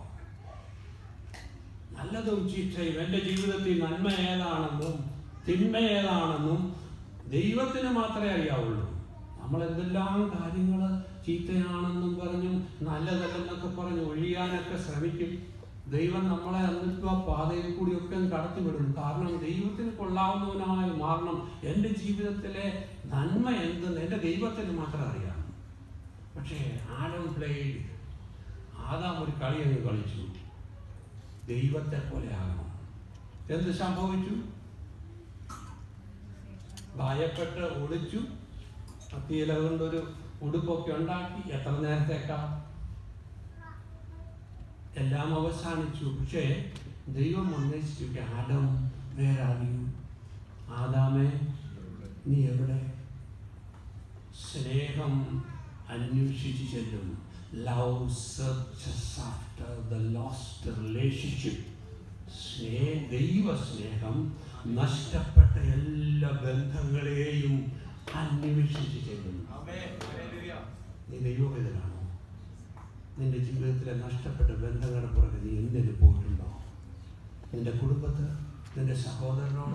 നല്ലതും ചീത്തയും, എൻ്റെ ജീവിതത്തിൽ നന്മ ഏതാണെന്നും തിന്മ ഏതാണെന്നും ദൈവത്തിന് മാത്രമേ അറിയാവുള്ളൂ. നമ്മൾ എന്തെല്ലാം കാര്യങ്ങൾ ചീത്തയാണെന്നും പറഞ്ഞും നല്ലതല്ലെന്നൊക്കെ പറഞ്ഞ് ഒഴിയാനൊക്കെ ശ്രമിക്കും. ദൈവം നമ്മളെ അന്നിട്ട് പാതയിൽ കൂടിയൊക്കെ കടത്തിവിടും. കാരണം ദൈവത്തിന് കൊള്ളാവുന്നവനായി മാറണം. എൻ്റെ ജീവിതത്തിലെ നന്മ എന്തെന്ന് എൻ്റെ ദൈവത്തിന് മാത്രം അറിയാം. പക്ഷേ ആദാം ഒരു കളി അങ്ങ് കളിച്ചു. ദൈവത്തെ പോലെ ആകണം. എന്ത് സംഭവിച്ചു? ഭയപ്പെട്ട് ഒളിച്ചു. അത്തിയില കൊണ്ടൊരു ഉടുപ്പൊക്കെ ഉണ്ടാക്കി. എത്ര നേരത്തേക്കാ? എല്ലാം അവസാനിച്ചു. പക്ഷേ ദൈവം ഉന്നയിച്ചു, ആദം വേറെ അറിയൂ, ആദാമേ നീ എവിടെ? സ്നേഹം അന്വേഷിച്ച് ചെല്ലും. Love searches after the lost relationship. ദൈവ സ്നേഹം നഷ്ടപ്പെട്ട എല്ലാ ബന്ധങ്ങളെയും അന്വേഷിച്ച് ചെല്ലും. നീ ദൈവവേദനാണോ? നിന്റെ ജീവിതത്തിലെ നഷ്ടപ്പെട്ട ബന്ധങ്ങളുടെ പുറകെ നീ എന്തിനു പോയിട്ടുണ്ടോ? നിന്റെ കുടുംബത്ത്, നിന്റെ സഹോദരനോട്.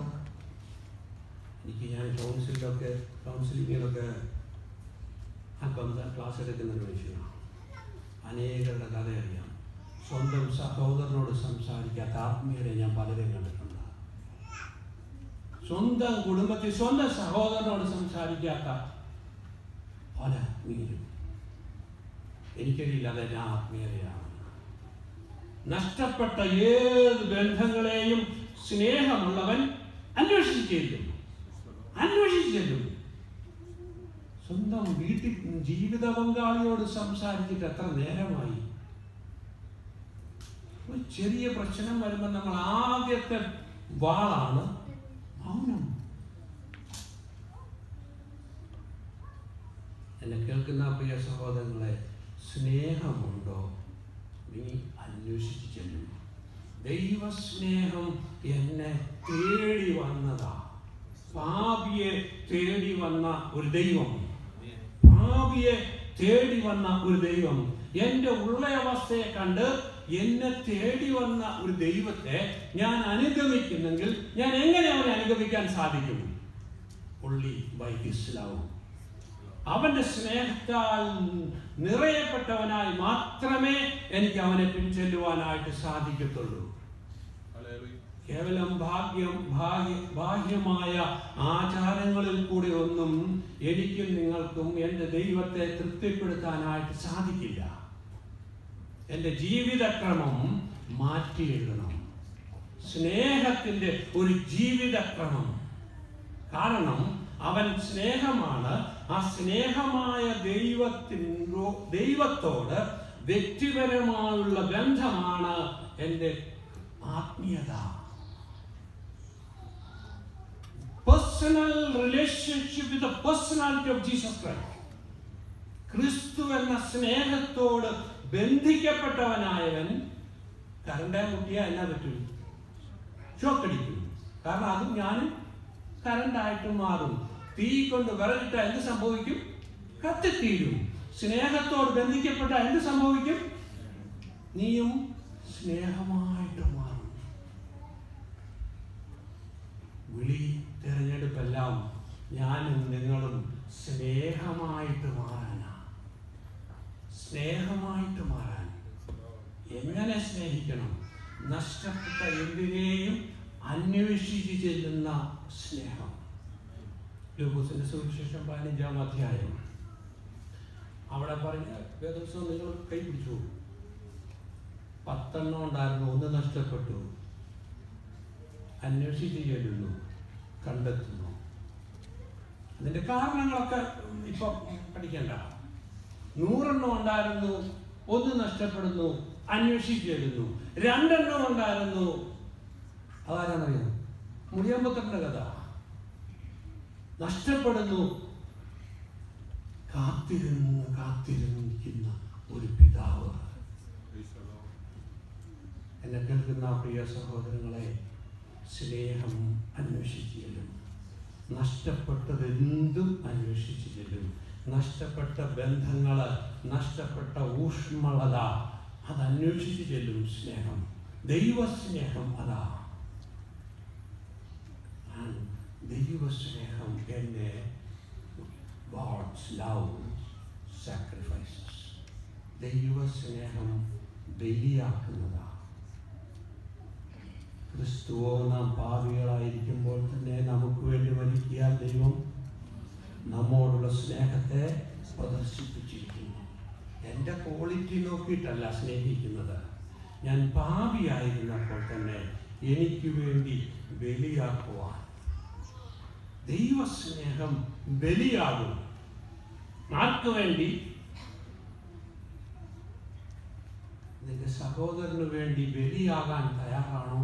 ഞാൻ കൗൺസിലിങ്ങിലൊക്കെ അല്പം ക്ലാസ് എടുക്കുന്ന ഒരു മനുഷ്യനാണ്. അനേകരുടെ കഥ അറിയാം. സ്വന്തം സഹോദരനോട് സംസാരിക്കാത്ത ആത്മീയരെ ഞാൻ പലരെയും കണ്ടിട്ടുണ്ട്. സ്വന്തം കുടുംബത്തിൽ സ്വന്തം സഹോദരനോട് സംസാരിക്കാത്ത പല ആത്മീയരും. എനിക്കറിയില്ല അതെന്നെ ആത്മീയതയാണ്. നഷ്ടപ്പെട്ട ഏത് ബന്ധങ്ങളെയും സ്നേഹമുള്ളവൻ അന്വേഷിച്ചു ചെല്ലും. സ്വന്തം വീട്ടിൽ ജീവിത പങ്കാളിയോട് സംസാരിച്ചിട്ട് എത്ര നേരമായി? ഒരു ചെറിയ പ്രശ്നം വരുമ്പോൾ നമ്മൾ ആദ്യത്തെ വാളാണ് മൗനം. എന്നെ കേൾക്കുന്ന പ്രിയ സഹോദരങ്ങളെ, സ്നേഹമുണ്ടോ? നീ അന്വേഷിച്ച് ചെല്ലും. ദൈവസ്നേഹം എന്നെ തേടി വന്നതാ. പാപിയെ തേടി വന്ന ഒരു ദൈവം. എന്റെ ഉള്ള അവസ്ഥയെ കണ്ട് എന്നെ തേടി വന്ന ഒരു ദൈവത്തെ ഞാൻ അനുഗമിക്കുന്നെങ്കിൽ ഞാൻ എങ്ങനെ അവനെ അനുഗമിക്കാൻ സാധിക്കും? only by his love. അവന്റെ സ്നേഹത്താൽ നിറയപ്പെട്ടവനായി മാത്രമേ എനിക്ക് അവനെ പിൻചെല്ലുവാനായിട്ട് സാധിക്കത്തുള്ളൂ. കേവലം ബാഹ്യമായ ആചാരങ്ങളിൽ കൂടി ഒന്നും എനിക്കും നിങ്ങൾക്കും എൻ്റെ ദൈവത്തെ തൃപ്തിപ്പെടുത്താനായിട്ട് സാധിക്കില്ല. എൻ്റെ ജീവിതക്രമം മാറ്റി എഴുതണം. സ്നേഹത്തിൻ്റെ ഒരു ജീവിതക്രമം. കാരണം അവൻ സ്നേഹമാണ്. ആ സ്നേഹമായ ദൈവത്തോട് വ്യക്തിപരമായുള്ള ബന്ധമാണ് എൻ്റെ ആത്മീയത. Personal relationship with the personality of Jesus Christ. ക്രിസ്തു എന്ന സ്നേഹത്തോട് ബന്ധിക്കപ്പെട്ടവനായവൻ കറണ്ട് മുട്ടിയാൽ എന്നാ പറ്റും? ഷോക്കടിക്കും. കാരണം അതും ഞാനും കറണ്ടായിട്ട് മാറും. തീ കൊണ്ട് വിറകിട്ട എന്ത് സംഭവിക്കും? കത്തിത്തീരും. സ്നേഹത്തോട് ബന്ധിക്കപ്പെട്ട എന്ത് സംഭവിക്കും? നീയും സ്നേഹമായിട്ട് മാറും. വിളി തിരഞ്ഞെടുപ്പെല്ലാം ഞാനും നിങ്ങളും സ്നേഹമായിട്ട് മാറാനാ. സ്നേഹമായിട്ട് മാറാൻ എങ്ങനെ സ്നേഹിക്കണം? നഷ്ടപ്പെട്ട എന്തിനേയും അന്വേഷിച്ച് ചെല്ലുന്ന സ്നേഹം. ലൂക്കോസിന്റെ സുവിശേഷം 15-ാം അധ്യായം. അവിടെ പറഞ്ഞ ദിവസം നിങ്ങൾ കൈ പിടിച്ചു. 10 ഉണ്ടായിരുന്നു, 1 നഷ്ടപ്പെട്ടു. അന്വേഷിച്ച് ചെല്ലുന്നു, കണ്ടെത്തുന്നു. അതിന്റെ കാരണങ്ങളൊക്കെ ഇപ്പൊ പഠിക്കണ്ട. 100 ഉണ്ടായിരുന്നു, 1 നഷ്ടപ്പെടുന്നു. അന്വേഷിച്ചിരുന്നു. 2 എണ്ണം ഉണ്ടായിരുന്നു. അതാരാന്നറിയാം? മുടിയമ്പത്തന്റെ കഥ. നഷ്ടപ്പെടുന്നു. കാത്തിരിക്കുന്ന ഒരു പിതാവ്. എന്നെ കേൾക്കുന്ന പ്രിയ സഹോദരങ്ങളെ, സ്നേഹം അന്വേഷിച്ചു ചെല്ലും. നഷ്ടപ്പെട്ടതെന്തും അന്വേഷിച്ചു ചെല്ലും. നഷ്ടപ്പെട്ട ബന്ധങ്ങൾ, നഷ്ടപ്പെട്ട ഊഷ്മളത, അത് അന്വേഷിച്ചു ചെല്ലും സ്നേഹം. ദൈവസ്നേഹം അതാ. ദൈവസ്നേഹം എന്നെ God's love sacrifices. ദൈവസ്നേഹം ബലിയാക്കുന്നതാ. ക്രിസ്തുവോ നാം പാപികളായിരിക്കുമ്പോൾ തന്നെ നമുക്ക് വേണ്ടി മരിക്കാൻ ദൈവം നമ്മോടുള്ള സ്നേഹത്തെ പ്രദർശിപ്പിച്ചിരിക്കുന്നു. എൻ്റെ ക്വാളിറ്റി നോക്കിയിട്ടല്ല സ്നേഹിക്കുന്നത്. ഞാൻ പാപിയായിരുന്നപ്പോൾ തന്നെ എനിക്ക് വേണ്ടി ബലിയാക്കുവാൻ ദൈവസ്നേഹം ബലിയാകും. ആർക്ക് വേണ്ടി? നിന്റെ സഹോദരന് വേണ്ടി ബലിയാകാൻ തയ്യാറാണോ?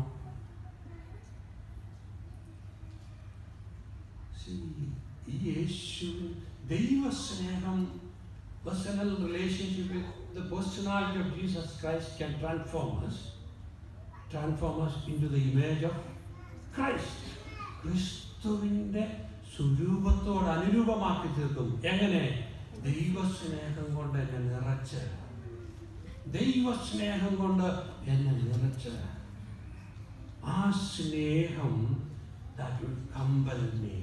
ഈ യേശു ദൈവസ്നേഹം, personal relationship with the personality of Jesus Christ can transform us into the image of Christ. ക്രിസ്തുവിന്റെ സ്വരൂപത്തോട് അനുരൂപമാക്കി തീർക്കും. എങ്ങനെ? ദൈവസ്നേഹം കൊണ്ട് എന്നെ നിറച്ച്, ദൈവസ്നേഹം കൊണ്ട് എന്നെ നിറച്ച്. ആ സ്നേഹം that will compel me.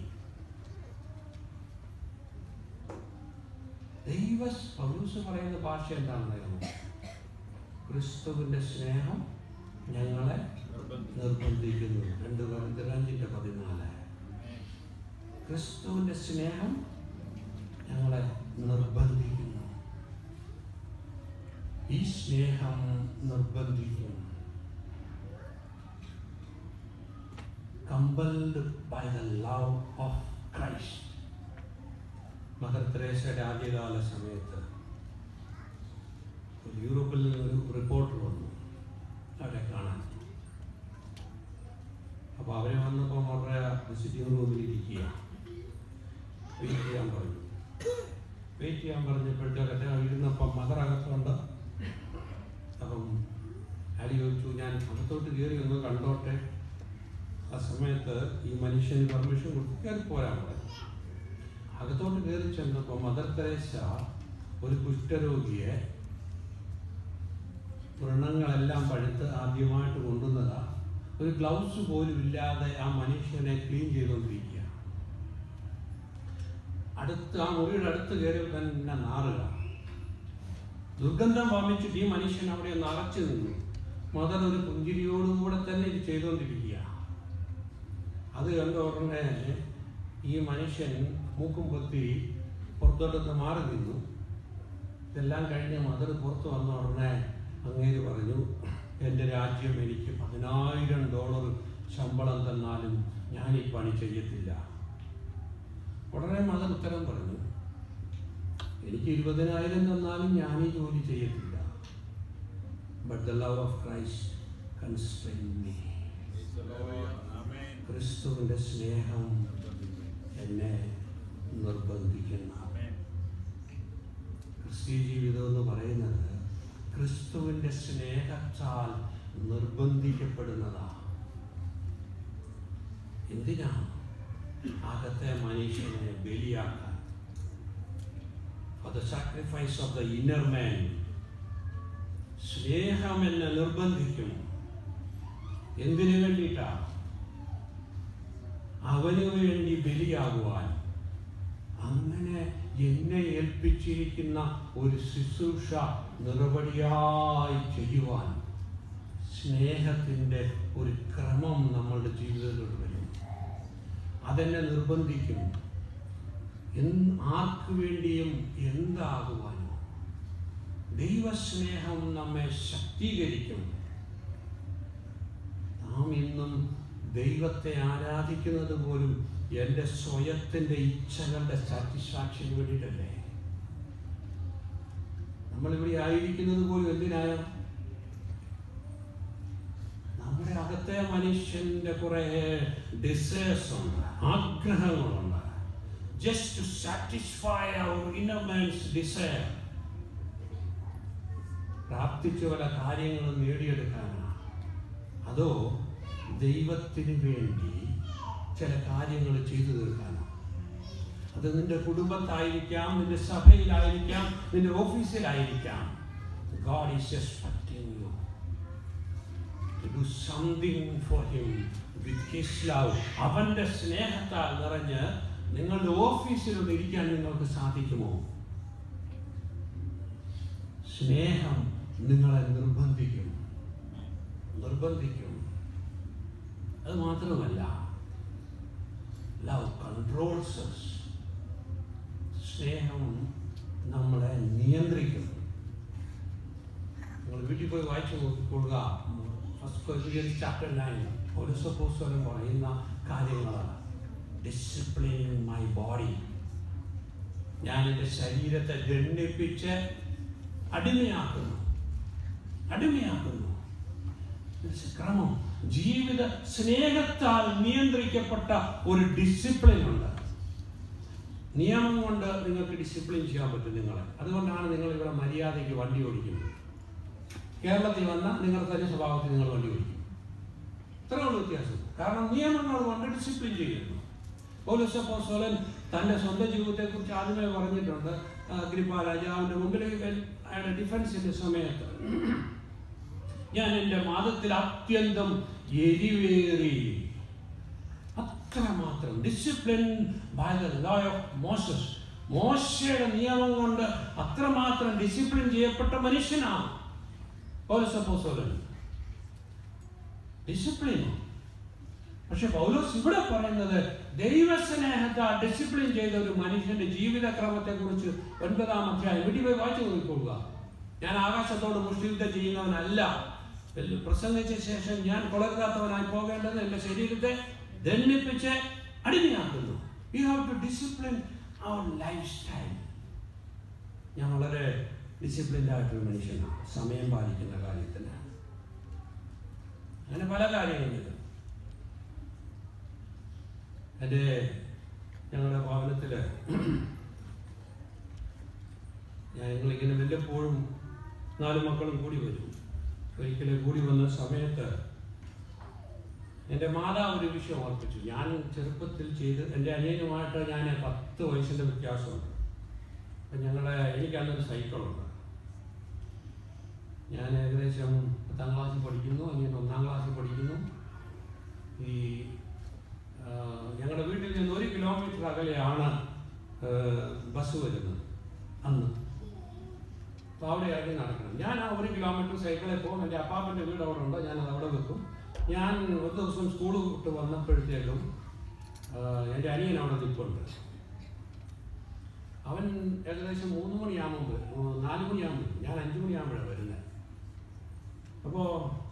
പൗലോസ് പറയുന്ന ഭാഷ എന്താണെന്നറിയാമോ? ക്രിസ്തുവിന്റെ സ്നേഹം ഞങ്ങളെ നിർബന്ധിക്കുന്നു. 2 Corinthians 5:14. ക്രിസ്തുവിന്റെ സ്നേഹം ഞങ്ങളെ നിർബന്ധിക്കുന്നു. ഈ സ്നേഹം നിർബന്ധിക്കുന്നു. Compelled by the love of Christ. Mother തെരേസയുടെ ആദ്യകാല സമയത്ത് യൂറോപ്പിൽ നിന്നൊരു റിപ്പോർട്ടർ വന്നു അവരെ കാണാൻ. അപ്പോൾ അവരെ വന്നപ്പോൾ അവരുടെ വിസിറ്റിംഗ് റൂമിൽ ഇരിക്കുക. വെയിറ്റ് ചെയ്യാൻ പറഞ്ഞു. വെയിറ്റ് ചെയ്യാൻ പറഞ്ഞപ്പോഴത്തേക്ക് അദ്ദേഹം ഇരുന്നപ്പം മദർ അകത്തുണ്ട്. അപ്പം ആര് ചോദിച്ചു, ഞാൻ അകത്തോട്ട് കയറി ഒന്ന് കണ്ടോട്ടെ. ആ സമയത്ത് ഈ മനുഷ്യന് പെർമിഷൻ കൊടുത്ത് കയറി പോരാൻ പറഞ്ഞു. അകത്തോട്ട് കയറി ചെന്നപ്പോൾ മദർ തെരേസ ഒരു കുഷ്ഠരോഗിയെ വ്രണങ്ങളെല്ലാം പഴുത്ത് ആദ്യമായിട്ട് കൊണ്ടുവന്നതാ. ഒരു ഗ്ലൗസ് പോലും ഇല്ലാതെ ആ മനുഷ്യനെ ക്ലീൻ ചെയ്തുകൊണ്ടിരിക്കുക. ആ മുറിയുടെ അടുത്ത് കയറി തന്നെ നാറുക. ദുർഗന്ധം വമിച്ചിട്ട് ഈ മനുഷ്യൻ അവിടെ നിറച്ചു നിന്നു. മദർ ഒരു പുഞ്ചിരിയോടുകൂടെ തന്നെ ഇത് ചെയ്തുകൊണ്ടിരിക്കുക. അത് കണ്ട ഉടനെ ഈ മനുഷ്യൻ മൂക്കും പൊത്തി പുറത്തോട്ടൊന്ന് മാറി നിന്നു. ഇതെല്ലാം കഴിഞ്ഞ് മദർ പുറത്ത് വന്ന ഉടനെ അങ്ങേര് പറഞ്ഞു, എൻ്റെ രാജ്യം എനിക്ക് $10,000 ശമ്പളം തന്നാലും ഞാൻ ഈ പണി ചെയ്യത്തില്ല. ഉടനെ മദർ ഉത്തരം പറഞ്ഞു, എനിക്ക് 20,000 തന്നാലും ഞാൻ ഈ ജോലി ചെയ്യത്തില്ല. But the love of Christ constrained me. ക്രിസ്തുവിന്റെ സ്നേഹം എന്നെ നിർബന്ധിക്കുന്നു. ക്രിസ്തീയ ജീവിതം എന്ന് പറയുന്നത് ക്രിസ്തുവിന്റെ സ്നേഹത്താൽ നിർബന്ധിക്കപ്പെടുന്നതാണ്. എന്തിനാ? അകത്തെ മനുഷ്യനെ ബലിയാക്കാൻ. For the sacrifice of the inner man. സ്നേഹം എന്നെ നിർബന്ധിക്കും. എന്തിനു വേണ്ടിയിട്ടാ? അവന് വേണ്ടി ബലിയാകുവാൻ. അങ്ങനെ എന്നെ ഏൽപ്പിച്ചിരിക്കുന്ന ഒരു ശുശ്രൂഷ നിറപടിയായി ചെയ്യുവാൻ സ്നേഹത്തിൻ്റെ ഒരു ക്രമം നമ്മളുടെ ജീവിതത്തിൽ വരും. അതെന്നെ നിർബന്ധിക്കും. ആർക്ക് വേണ്ടിയും എന്താകുവാനോ. ദൈവസ്നേഹം നമ്മെ ശക്തീകരിക്കും. നാം ഇന്നും ദൈവത്തെ ആരാധിക്കുന്നത് പോലും എൻ്റെ സ്വയത്തിൻ്റെ ഇച്ഛകളുടെ സാറ്റിസ്ഫാക്ഷന് വേണ്ടിയിട്ടല്ലേ? നമ്മളിവിടെ ആയിരിക്കുന്നത് പോലും എന്തിനാണ്? ഇന്നത്തെ മനുഷ്യന്റെ കുറെ ഡിസയേഴ്സ് ഉണ്ട്, ആഗ്രഹങ്ങളുണ്ട്. Just to satisfy our inner man's desire. പ്രാപ്തിച്ച പല കാര്യങ്ങളും നേടിയെടുക്കാനാണ്. അതോ ദൈവത്തിന് വേണ്ടി ചില കാര്യങ്ങൾ ചെയ്തു തീർക്കാനാണ്. അത് നിന്റെ കുടുംബത്തായിരിക്കാം, നിന്റെ സഭയിലായിരിക്കാം, നിന്റെ ഓഫീസിലായിരിക്കാം. God is expecting you to do something for him with his love. അവന്റെ സ്നേഹത്താൽ നിറഞ്ഞ് നിങ്ങളുടെ ഓഫീസിലൊന്ന് ഇരിക്കാൻ നിങ്ങൾക്ക് സാധിക്കുമോ? സ്നേഹം നിങ്ങളെ നിർബന്ധിക്കും. അത് മാത്രമല്ല, ലവ് കൺട്രോൾസ് us. സ്നേഹം നമ്മളെ നിയന്ത്രിക്കും. നിങ്ങൾ വീട്ടിൽ പോയി വായിച്ചു നോക്കിക്കൊള്ളുക. 1 Corinthians chapter 9 പൗലോസ് പറയുന്ന കാര്യങ്ങളാണ്. Disciplining my body. ഞാൻ എൻ്റെ ശരീരത്തെ ദണ്ഡിപ്പിച്ച് അടിമയാക്കുന്നു. ക്രമം. ജീവിത സ്നേഹത്താൽ നിയന്ത്രിക്കപ്പെട്ട ഒരു ഡിസിപ്ലിൻ ഉണ്ട്. നിയമം കൊണ്ട് നിങ്ങൾക്ക് ഡിസിപ്ലിൻ ചെയ്യാൻ പറ്റും നിങ്ങളെ. അതുകൊണ്ടാണ് നിങ്ങൾ ഇവിടെ മര്യാദയ്ക്ക് വണ്ടി ഓടിക്കുന്നത്. കേരളത്തിൽ വന്നാൽ നിങ്ങളുടെ തന്നെ സ്വഭാവത്തിൽ നിങ്ങൾ വണ്ടി ഓടിക്കും. ഇത്രയുള്ള വ്യത്യാസം. കാരണം നിയമങ്ങൾ കൊണ്ട് ഡിസിപ്ലിൻ ചെയ്യുന്നു. പൗലോസ് അപ്പോസ്തലൻ തൻ്റെ സ്വന്തം ജീവിതത്തെക്കുറിച്ച് ആദ്യമേ പറഞ്ഞിട്ടുണ്ട്. അഗ്രിപ്പാ രാജാവിൻ്റെ മുമ്പിൽ അയാളുടെ ഡിഫൻസിൻ്റെ സമയത്ത്, ഞാൻ എൻ്റെ മാതത്തിൽ അത്യന്തം എരിവേറി. അത്രമാത്രം discipline by the law of Moses. മോശയുടെ നിയമം കൊണ്ട് അത്രമാത്രം ഡിസിപ്ലിൻ ചെയ്യപ്പെട്ട മനുഷ്യനാണ് പൗലോസ് അപ്പോസ്തലൻ. ഡിസിപ്ലിൻ. പക്ഷെ പൗലോസ് ഇവിടെ പറയുന്നത് ദൈവസ്നേഹത്താൽ ഡിസിപ്ലിൻ ചെയ്ത ഒരു മനുഷ്യന്റെ ജീവിതക്രമത്തെ കുറിച്ച് 9-ാം അധ്യായം വീട്ടിൽ പോയി വായിച്ചു നോക്കിക്കൊള്ളുക. ഞാൻ ആകാശത്തോട് മുഷ്ടിയുദ്ധം ചെയ്യുന്നവനല്ല. പ്രസംഗിച്ച ശേഷം ഞാൻ കൊളരാത്തവനായി പോകേണ്ടത് എൻ്റെ ശരീരത്തെ ദണ്ഡിപ്പിച്ച് അടിമയാക്കുന്നു. We have to discipline our lifestyle. ഞാൻ വളരെ ഡിസിപ്ലിൻഡ് ആയിട്ടൊരു മനുഷ്യനാണ്. സമയം പാലിക്കുന്ന കാര്യത്തിന് അങ്ങനെ പല കാര്യങ്ങളുണ്ട്. ഞങ്ങളുടെ ഭവനത്തിൽ ഞങ്ങളിങ്ങനെ വല്ലപ്പോഴും 4 മക്കളും കൂടി വരും. ഒരിക്കലും കൂടി വന്ന സമയത്ത് എൻ്റെ മാതാവ് ഒരു വിഷയം ഓർപ്പിച്ചു. ഞാൻ ചെറുപ്പത്തിൽ ചെയ്ത് എൻ്റെ അനിയനുമായിട്ട് ഞാൻ 10 വയസ്സിൻ്റെ വ്യത്യാസമുണ്ട്. അപ്പം എനിക്ക് അന്നൊരു സൈക്കിളുണ്ട്. ഞാൻ ഏകദേശം 10ാം ക്ലാസ്സിൽ പഠിക്കുന്നു, അനിയൻ 1ാം ക്ലാസ്സിൽ പഠിക്കുന്നു. ഞങ്ങളുടെ വീട്ടിൽ നിന്ന് 1 കിലോമീറ്റർ അകലെയാണ് ബസ് വരുന്നത് അന്ന്. അപ്പോൾ അവിടെ ഇറങ്ങി നടക്കണം. ഞാൻ ആ 1 കിലോമീറ്റർ സൈക്കിളിൽ പോകും. എൻ്റെ അപ്പാപ്പൻ്റെ വീട് അവിടെ ഉണ്ടോ, ഞാനത് അവിടെ വെക്കും. ഞാൻ ഒരു ദിവസം സ്കൂൾ വിട്ട് വന്നപ്പോഴത്തേക്കും എൻ്റെ അനിയൻ അവിടെ നിൽപ്പുണ്ട്. അവൻ ഏകദേശം 3 മണിയാകുമ്പോൾ 4 മണിയാകുമ്പോൾ, ഞാൻ 5 മണിയാകുമ്പോഴാണ് വരുന്നത്. അപ്പോൾ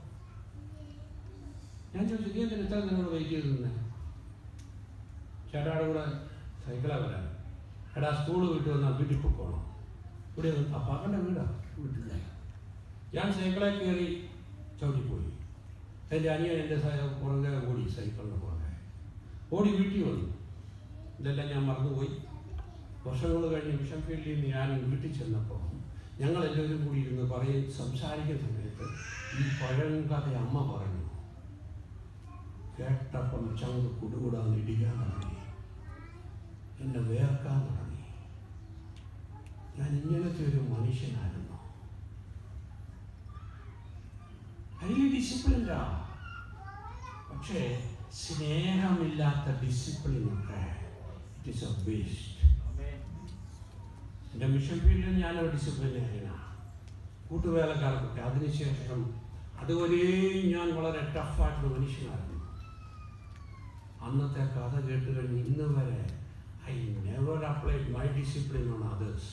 ഞാൻ ചോദിച്ചു, നീ എന്തിന് ഇത്ര നിന്നോട് വെയിറ്റ് ചെയ്ത് നിന്നെ? ചേട്ടാടെ കൂടെ സൈക്കിളാണ് വരാൻ. എടാ സ്കൂൾ വിട്ട് വന്നാൽ വീട്ടിൽ പോയിക്കോണം. ഇവിടെ അപ്പാപ്പൻ്റെ വീടാണ് വീട്ടിൽ. ഞാൻ സൈക്കിളെ കയറി ചവിട്ടിപ്പോയി. എൻ്റെ അനിയൻ എൻ്റെ പുറകെ ഓടി, സൈക്കിളിൻ്റെ പുറകെ ഓടി വീട്ടിൽ വന്നു. ഇതെല്ലാം ഞാൻ മറന്നുപോയി. വർഷങ്ങൾ കഴിഞ്ഞ് മിഷൻ ഫീൽഡിൽ നിന്ന് ഞാൻ വീട്ടിൽ ചെന്നപ്പോൾ ഞങ്ങളെല്ലാവരും കൂടി ഇരുന്ന് സംസാരിക്കുന്ന സമയത്ത് ഈ പഴങ്കഥ അമ്മ പറഞ്ഞു. കേട്ടപ്പം ചങ്ക് കുടുകൂടാൻ ഇടിക്കാൻ തുടങ്ങി, എന്നെ വേർക്കാൻ തുടങ്ങി. ഞാൻ ഇങ്ങനത്തെ ഒരു മനുഷ്യനായിരുന്നു. ഹൈലി ഡിസിപ്ലിൻഡാ. പക്ഷേ സ്നേഹമില്ലാത്ത ഡിസിപ്ലിനൊക്കെ ഇറ്റ് ഈസ് എ വേസ്റ്റ്. എൻ്റെ മിഷൻ ഫീൽഡിൽ ഞാനൊരു ഡിസിപ്ലിനായിരുന്നു. കൂട്ടുവേലക്കാർക്കൊക്കെ അതിനുശേഷം അതുവരെയും ഞാൻ വളരെ ടഫായിട്ടുള്ള മനുഷ്യനായിരുന്നു. അന്നത്തെ കഥ കേട്ട് കഴിഞ്ഞ് ഇന്ന് വരെ I never applied my discipline on others.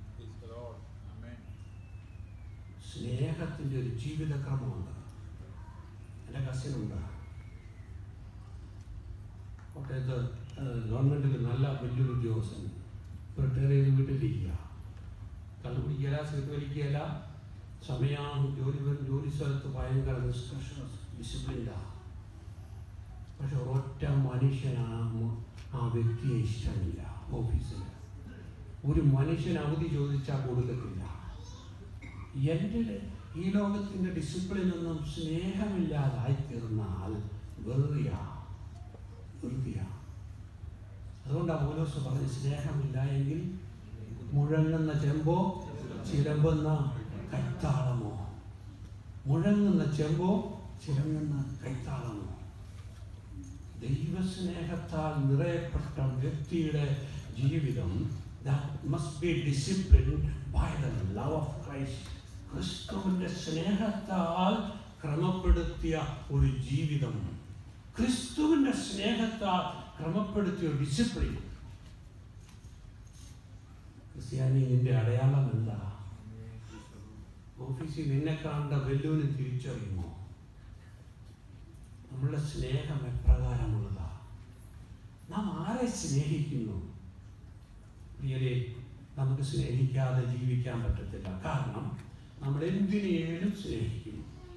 സ്നേഹത്തിൻ്റെ ഒരു ജീവിതക്രമമുണ്ട്. എൻ്റെ കസിനുണ്ട് കോട്ടയത്ത് ഗവൺമെൻറ്റിൽ നല്ല വലിയൊരു ഉദ്യോഗസ്ഥൻ. റിട്ടയർ ചെയ്ത് വീട്ടിലിരിക്കുക. കണ്ടുപിടിക്കുകയില്ല, സിഗരറ്റ് വലിക്കുകയില്ല, സമയം ജോലി സ്ഥലത്ത് ഭയങ്കര ഡിസിപ്ലിൻഡാണ്. മനുഷ്യനാണ് ആ വ്യക്തിയെ ഇഷ്ടമില്ല. ഓഫീസിൽ ഒരു മനുഷ്യൻ അവധി ചോദിച്ചാൽ കൊടുക്കത്തില്ല. എൻ്റെ ഈ ലോകത്തിൻ്റെ ഡിസിപ്ലിനൊന്നും സ്നേഹമില്ലാതായിത്തീർന്നാൽ വെറുതെയാ. അതുകൊണ്ടാണ് പൗലോസ് പറഞ്ഞ്, സ്നേഹമില്ല എങ്കിൽ മുഴങ്ങുന്ന ചെമ്പോ ചിലമ്പുന്ന കൈത്താളമോ. മുഴങ്ങുന്ന ചെമ്പോ ചിലങ്ങുന്ന കൈത്താളമോ. ദൈവസ്നേഹത്താൽ നിറയപ്പെട്ട വ്യക്തിയുടെ ജീവിതം that must be disciplined by the love of Christ. ക്രിസ്തുവിന്റെ സ്നേഹത്താൽ ക്രമപ്പെടുത്തിയ ഒരു ജീവിതം, ക്രിസ്തുവിന്റെ സ്നേഹത്താൽ ക്രമപ്പെടുത്തിയ ഡിസിപ്ലിൻ. ക്രിസ്ത്യാനി നിന്റെ അടയാളം എന്താ? ഓഫീസിൽ നിന്നെ കാണേണ്ട വെല്ലുവിളി തിരിച്ചറിയുമോ? നമ്മളുടെ സ്നേഹം എപ്രകാരമുള്ളതാ? നാം ആരെ സ്നേഹിക്കുന്നു? പ്രിയരെ, നമുക്ക് സ്നേഹിക്കാതെ ജീവിക്കാൻ പറ്റത്തില്ല. കാരണം നമ്മൾ എന്തിനേലും സ്നേഹിക്കും.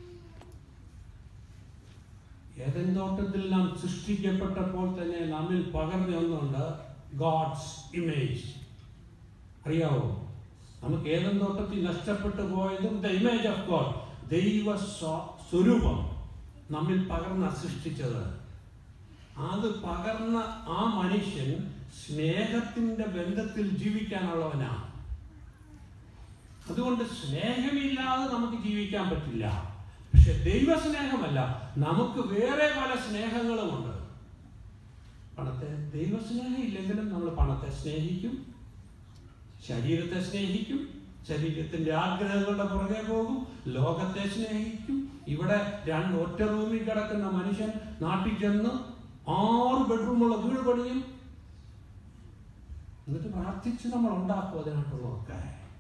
ഏദൻ തോട്ടത്തിൽ നാം സൃഷ്ടിക്കപ്പെട്ടപ്പോൾ തന്നെ നമ്മിൽ പകർന്ന ഒന്നുണ്ട്, ഗോഡ്സ് ഇമേജ്. അറിയാവോ? നമുക്ക് ഏദൻ തോട്ടത്തിൽ നഷ്ടപ്പെട്ടു പോയതും ദ ഇമേജ് ഓഫ് ഗോഡ്, ദൈവ സ്വരൂപം നമ്മിൽ പകർന്ന സൃഷ്ടിച്ചത്. അത് പകർന്ന ആ മനുഷ്യൻ സ്നേഹത്തിന്റെ ബന്ധത്തിൽ ജീവിക്കാനുള്ളവനാണ്. അതുകൊണ്ട് സ്നേഹമില്ലാതെ നമുക്ക് ജീവിക്കാൻ പറ്റില്ല. പക്ഷെ ദൈവസ്നേഹമല്ല, നമുക്ക് വേറെ പല സ്നേഹങ്ങളുമുണ്ട്. പണത്തെ ദൈവസ്നേഹം ഇല്ലെങ്കിലും നമ്മൾ പണത്തെ സ്നേഹിക്കും, ശരീരത്തെ സ്നേഹിക്കും, ശരീരത്തിന്റെ ആഗ്രഹങ്ങളുടെ പുറകെ പോകും, ലോകത്തെ സ്നേഹിക്കും. ഇവിടെ ഒറ്റ റൂമിൽ കിടക്കുന്ന മനുഷ്യൻ നാട്ടിൽ ചെന്ന് 6 ബെഡ്റൂമുള്ള വീട് പണിയും. എന്നിട്ട് പ്രാർത്ഥിച്ച് നമ്മൾ ഉണ്ടാക്കും അതിനായിട്ടുള്ളതൊക്കെ.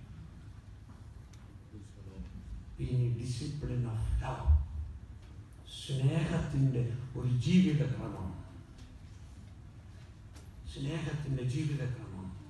ഡിസിപ്ലിൻ ഓഫ് ലവ്, സ്നേഹത്തിന്റെ ഒരു ജീവിതക്രമം, സ്നേഹത്തിന്റെ ജീവിതക്രമം.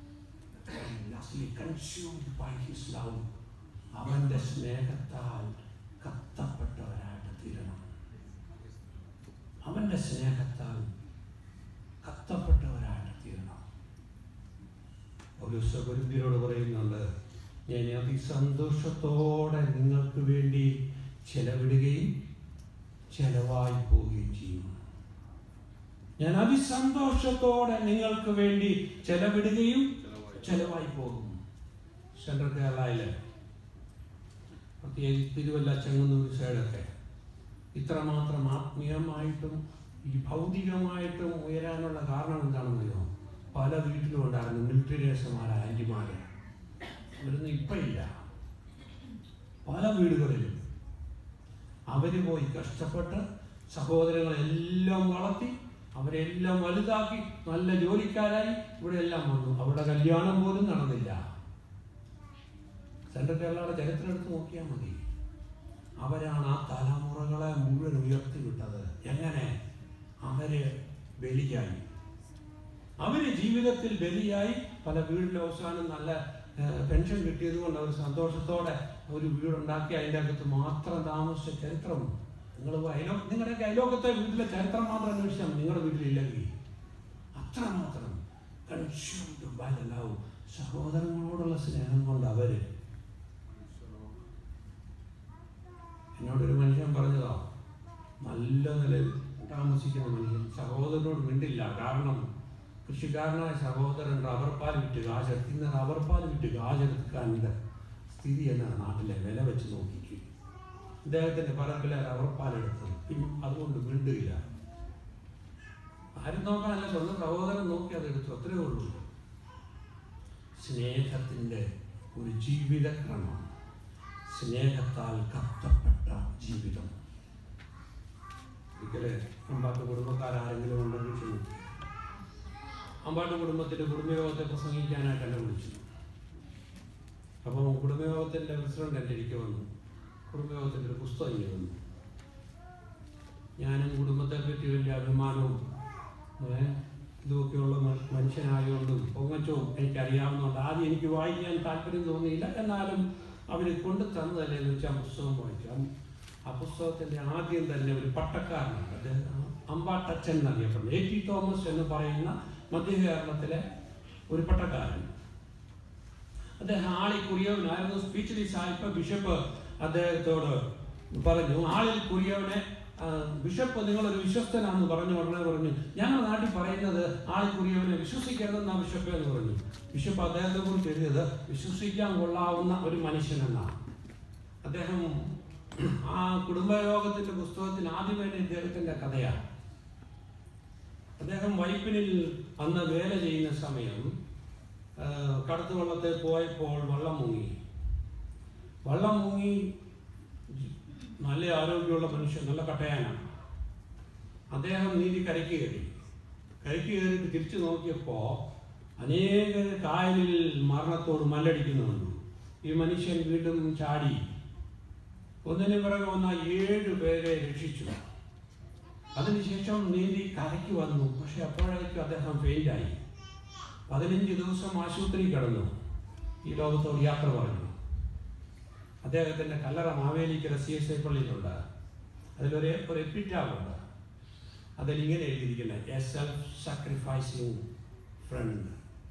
Consumed by his love, അവന്റെ സ്നേഹത്താൽ കത്തപ്പെട്ടവരായിട്ട് തീരണം. അവന്റെ സ്നേഹത്താൽ കത്തപ്പെട്ടവരായിട്ട് തീരണം. പൗലോസ് കൊരിന്ത്യരോട് പറയുന്നുണ്ട്, ഞാൻ അതിസന്തോഷത്തോടെ നിങ്ങൾക്ക് വേണ്ടി ചെലവിടുകയും ചെലവായി പോവുകയും ചെയ്യും. ഞാൻ അതിസന്തോഷത്തോടെ നിങ്ങൾക്ക് വേണ്ടി ചെലവിടുകയും ചെലവായി പോകും. സെൻട്രൽ കേരളയില് പ്രത്യേകിച്ച് തിരുവല്ല, ചെങ്ങന്നൂർ സൈഡൊക്കെ ഇത്രമാത്രം ആത്മീയമായിട്ടും ഈ ഭൗതികമായിട്ടും ഉയരാനുള്ള കാരണം എന്താണെന്നറിയോ? പല വീട്ടിലും ഉണ്ടായിരുന്നു മിലിറ്ററി നേഴ്സുമാരായ ആൻറ്റിമാര്. അവരൊന്നും ഇപ്പം ഇല്ല. പല വീടുകളിലും അവർ പോയി കഷ്ടപ്പെട്ട് സഹോദരങ്ങളെല്ലാം വളർത്തി, അവരെല്ലാം വലുതാക്കി നല്ല ജോലിക്കാരായി ഇവിടെ എല്ലാം വന്നു. അവരുടെ കല്യാണം പോലും നടന്നില്ല. സെൻട്രൽ കേരളയുടെ ചരിത്രം എടുത്ത് നോക്കിയാൽ മതി. അവരാണ് ആ തലമുറകളെ മുഴുവൻ ഉയർത്തിവിട്ടത്. എങ്ങനെ? അവര് ബലിയായി. അവര് ജീവിതത്തിൽ ബലിയായി. പല വീടിൻ്റെ അവസാനം നല്ല പെൻഷൻ കിട്ടിയത് കൊണ്ട് അവർ സന്തോഷത്തോടെ ഒരു വീടുണ്ടാക്കി അതിൻ്റെ അകത്ത് മാത്രം താമസിച്ച ചരിത്രം. നിങ്ങളുടെ അയലോകത്തെ വീട്ടിലെ ചരിത്രം മാത്രം അന്വേഷിച്ചാൽ നിങ്ങളുടെ വീട്ടിലില്ലെങ്കിൽ അത്രമാത്രം കൺസ്യൂംഡ് ബൈ ദ ലവ്. സഹോദരങ്ങളോടുള്ള സ്നേഹം കൊണ്ട് അവര്. എന്നോടൊരു മനുഷ്യൻ പറഞ്ഞതാ, നല്ല നിലയിൽ താമസിക്കുന്ന മനുഷ്യൻ സഹോദരനോട് മിണ്ടില്ല. കാരണം കൃഷിക്കാരനായ സഹോദരൻ റബ്ബർ പാൽ വിറ്റ് കാശെടുത്ത്, ഇന്ന് റബ്ബർ പാൽ വിറ്റ് കാശെടുക്കാൻ്റെ സ്ഥിതി എന്നാണ് നാട്ടിലെ വില വെച്ച് നോക്കിക്ക്. ഇദ്ദേഹത്തിൻ്റെ പറമ്പിലെ റബ്ബർ പാലെടുത്തത്, പിന്നെ അതുകൊണ്ട് മിണ്ടുകയില്ല. ആരും നോക്കാനല്ല, സ്വന്തം സഹോദരൻ നോക്കി അതെടുത്തു, അത്രയേ ഉള്ളൂ. സ്നേഹത്തിൻ്റെ ഒരു ജീവിതക്രമം, സ്നേഹത്താൽ കത്തപ്പെട്ട ജീവിതം. ഒരിക്കലെ അമ്പാട്ട് കുടുംബക്കാരെങ്കിലും ഉണ്ടെങ്കിൽ ക്ഷമിക്കും. അമ്പാട്ട് കുടുംബത്തിൻ്റെ കുടുംബയോഗത്തെ പ്രസംഗിക്കാനായിട്ട് എന്നെ വിളിച്ചു. അപ്പം കുടുംബയോഗത്തിൻ്റെ പ്രസിഡന്റ് എൻ്റെ ഇരിക്കെ വന്നു. കുടുംബയോഗത്തിൻ്റെ ഒരു പുസ്തകം ഇങ്ങനെ വന്നു. ഞാനും കുടുംബത്തെ പറ്റി വലിയ അഭിമാനവും ഇതുമൊക്കെയുള്ള മനുഷ്യനായതുകൊണ്ടും പൊങ്ങച്ചവും എനിക്കറിയാവുന്നതുകൊണ്ട് ആദ്യം എനിക്ക് വായിക്കാൻ താല്പര്യം തോന്നിയില്ല. എന്നാലും അവർ കൊണ്ട് തന്നതല്ലേ എന്ന് വെച്ചാൽ ആ പുസ്തകം വായിച്ചു. ആ പുസ്തകത്തിൻ്റെ ആദ്യം തന്നെ ഒരു പട്ടക്കാരനുണ്ട്. ആ അമ്പാട്ടച്ചൻ എന്നറിയപ്പെടുന്നു. A.T. തോമസ് എന്ന് പറയുന്ന മധ്യ കേരളത്തിലെ ഒരു പട്ടക്കാരൻ. അദ്ദേഹം ആളിൽ കുറിയവനായിരുന്നു. സ്പീച്ച്ലെസ് ആയപ്പോൾ ബിഷപ്പ് അദ്ദേഹത്തോട് പറഞ്ഞു, ആളിൽ കുറിയവനെ ബിഷപ്പ് നിങ്ങളൊരു വിശ്വസ്തനാണെന്ന് പറഞ്ഞു. ഉടനെ പറഞ്ഞു, ഞങ്ങളുടെ നാട്ടിൽ പറയുന്നത് ആളിൽ കുറിയവനെ വിശ്വസിക്കരുതെന്നാണ് ബിഷപ്പ് എന്ന് പറഞ്ഞു. ബിഷപ്പ് അദ്ദേഹത്തെ കുറിച്ച് എഴുതിയത് വിശ്വസിക്കാൻ കൊള്ളാവുന്ന ഒരു മനുഷ്യനെന്നാണ്. അദ്ദേഹം ആ കുടുംബയോഗത്തിന്റെ പുസ്തകത്തിന് ആദ്യമേ ഇദ്ദേഹത്തിന്റെ കഥയാണ്. അദ്ദേഹം വൈപ്പിനിൽ അന്ന് വേല ചെയ്യുന്ന സമയം കടത്തുവള്ളത്തെ പോയപ്പോൾ വള്ളം മുങ്ങി. നല്ല ആരോഗ്യമുള്ള മനുഷ്യൻ, നല്ല കട്ടയാനാണ്. അദ്ദേഹം നീന്തി കരയ്ക്ക് കയറിയിട്ട് തിരിച്ചു നോക്കിയപ്പോൾ അനേക കായലിൽ മരണത്തോട് മല്ലടിക്കുന്നുണ്ട്. ഈ മനുഷ്യൻ വീണ്ടും ചാടി ഒന്നിനു പിറകെ വന്ന 7 പേരെ രക്ഷിച്ചു. അതിനുശേഷം നീന്തി കരയ്ക്ക് വന്നു. പക്ഷെ അപ്പോഴേക്കും അദ്ദേഹം ഫെയിലായി. 15 ദിവസം ആശുപത്രി കിടന്നു. ഈ ലോകത്തോട് യാത്ര പറഞ്ഞു. അദ്ദേഹത്തിന്റെ കല്ലറ മാവേലിക്കര CSI പള്ളിയിലുണ്ട്. അതിലൊരു എപ്പിറ്റാഫുണ്ട്. അതിലിങ്ങനെ എഴുതിയിരിക്കുന്നത്, എ സെൽഫ് സാക്രിഫൈസിങ് ഫ്രണ്ട്.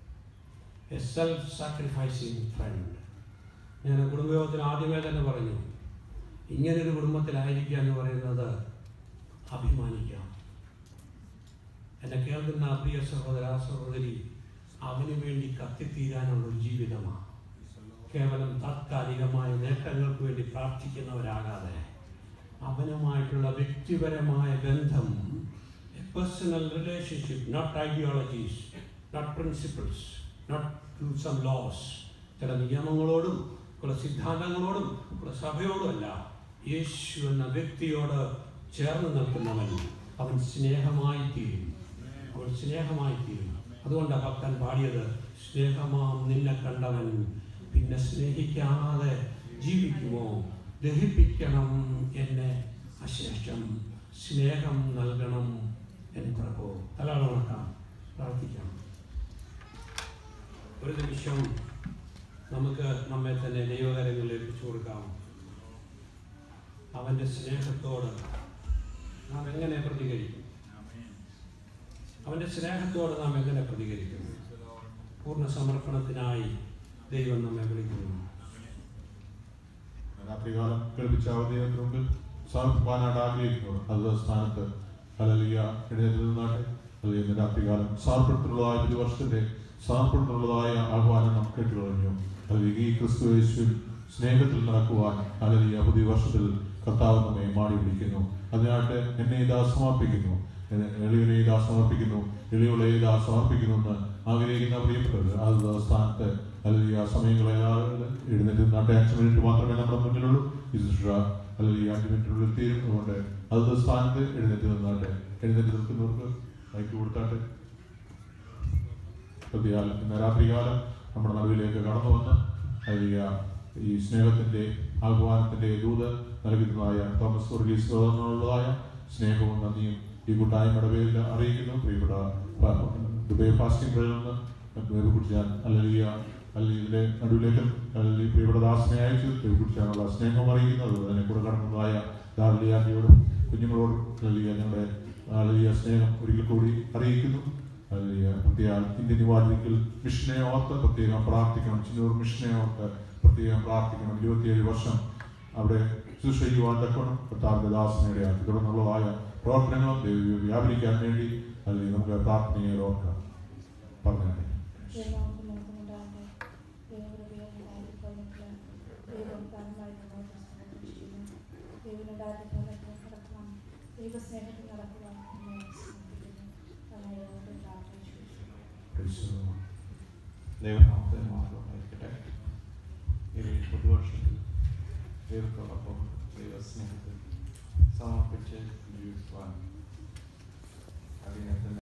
ഞാൻ കുടുംബയോഗത്തിന് ആദ്യമേ തന്നെ പറഞ്ഞു, ഇങ്ങനൊരു കുടുംബത്തിലായിരിക്കുക എന്ന് പറയുന്നത് അഭിമാനിക്കാം. എന്നെ കേൾക്കുന്ന പ്രിയ സഹോദര സഹോദരി, അവന് വേണ്ടി കത്തിത്തീരാനുള്ളൊരു ജീവിതമാണ്. കേവലം താത്കാലികമായ നേട്ടങ്ങൾക്ക് വേണ്ടി പ്രാർത്ഥിക്കുന്നവരാകാതെ അവനുമായിട്ടുള്ള വ്യക്തിപരമായ ബന്ധം, a personal relationship, not ideologies, not principles, not some laws, ചില നിയമങ്ങളോടും ചില സിദ്ധാന്തങ്ങളോടും ചില സഭയോടും അല്ല, യേശു എന്ന വ്യക്തിയോട് ചേർന്ന് നിൽക്കുന്നവൻ അവൻ സ്നേഹമായി തീരും. അതുകൊണ്ട് ഭക്തൻ പാടിയത്, സ്നേഹമാം നിന്നെ കണ്ടവൻ പിന്നെ സ്നേഹിക്കാതെ ജീവിക്കുമോ? ദഹിപ്പിക്കണം എന്നെ അശേഷം, സ്നേഹം നൽകണം എന്ന് പ്രഭു. തലവണക്കാം, പ്രാർത്ഥിക്കാം. ഒരു നിമിഷം നമുക്ക് നമ്മെ തന്നെ ദൈവകരങ്ങളിൽ ഏൽപ്പിച്ചു കൊടുക്കാം. അവൻ്റെ സ്നേഹത്തോട് നാം എങ്ങനെ പ്രതികരിക്കും? പൂർണ്ണ സമർപ്പണത്തിനായി ദൈവം നമ്മെ വിളിക്കുന്നു. രാത്രികാലം കേൾപ്പിച്ച അവധിക്ക് മുമ്പിൽ സമർപ്പിക്കാനായിട്ട് ആഗ്രഹിക്കുന്നു. അത് സ്ഥാനത്ത് ഹല്ലേലൂയ എഴുന്നേറ്റ് നിന്നാട്ടെ. ഹല്ലേലൂയ. രാത്രികാലം സമർപ്പണത്തിനുള്ളതായ ഒരു വർഷത്തിന്റെ സമർപ്പണത്തിനുള്ളതായ ആഹ്വാനം നാം കേട്ടുകഴിഞ്ഞു. ഹല്ലേലൂയ. ഈ ക്രിസ്തു യേശുവിൽ സ്നേഹത്തിൽ നടക്കുവാൻ ഹല്ലേലൂയ പുതിയ വർഷത്തിൽ കർത്താവ് നമ്മെ മാടി വിളിക്കുന്നു. അതിനായിട്ട് എന്നെ ഇതാ സമർപ്പിക്കുന്നു, എളിയവനെ ഇതാ സമർപ്പിക്കുന്നു, എളിയവളെ ഇതാ സമർപ്പിക്കുന്നു എന്ന് ആഗ്രഹിക്കുന്ന പ്രിയപ്പെട്ടവർ അത് സ്ഥാനത്ത് അല്ലെങ്കിൽ ആ സമയങ്ങളെ എഴുന്നേറ്റ് നാട്ടെ 5 മിനിറ്റ് മാത്രമേ നമ്മുടെ മുന്നിലുള്ളൂ. ഈ ശുശ്രൂഷ അല്ലെങ്കിൽ 5 മിനിറ്റിനുള്ളിൽ തീരും. അതുകൊണ്ട് അത് സ്ഥാനത്ത് എഴുന്നേറ്റ് നിൽക്കുന്നവർക്ക് മൈക്ക് കൊടുത്താട്ടെ. ഇന്ന് രാത്രികാലം നമ്മുടെ നടുവിലേക്ക് കടന്നു വന്ന് അല്ലെങ്കിൽ ഈ സ്നേഹത്തിന്റെ ആഹ്വാനത്തിന്റെ ദൂത് നൽകുന്നതായ തോമസ് വർഗീസിനുള്ളതായ സ്നേഹവും നന്ദിയും ഈ കൂട്ടായ്മയുടെ പേരിൽ അറിയിക്കുന്നു. പ്രിയപ്പെട്ട ദുബൈ ഫാസ്റ്റിംഗ് പ്രേയറിൽ നിന്ന് കുറിച്ചാൻ അല്ലെങ്കിൽ ഇതിന്റെ നടുവിലേക്ക് അല്ലെങ്കിൽ പ്രിയപ്പെട്ട ദാസനെ അയച്ചു കുറിച്ചാനുള്ള സ്നേഹം അറിയിക്കുന്നു. അതുപോലെ തന്നെ കൂടെ കടന്നതായ ദാർലിയാന്റിയോടും കുഞ്ഞുങ്ങളോടും ഞങ്ങളുടെ സ്നേഹം ഒരിക്കൽ കൂടി അറിയിക്കുന്നു. പ്രത്യേക ഇന്ത്യൻ യുവാജിക്കൽ മിഷനെ ഓർത്ത് പ്രത്യേകം പ്രാർത്ഥിക്കണം. ചിന്നൂർ മിഷനെ ഓർത്ത് പ്രത്യേകം പ്രാർത്ഥിക്കണം. 27 വർഷം അവിടെ ശുശ്രൂഷ ചെയ്യുവാൻ തക്കണം കർത്താവിന്റെ ദാസനയുടെ തുടർന്നുള്ളതായ പ്രവർത്തനങ്ങളും വ്യാപരിക്കാൻ വേണ്ടി അല്ലെങ്കിൽ നമുക്ക് പ്രാർത്ഥനയെ ഓർക്കാം. പറഞ്ഞു ദൈവനാമത്തിന് മാത്രമായിരിക്കട്ടെ. ഈ പുതുവർഷത്തിൽ ദൈവത്തോടൊപ്പം ദൈവസ്നേഹത്തിൽ സമർപ്പിച്ച് ജീവിക്കുവാൻ അതിനകത്ത്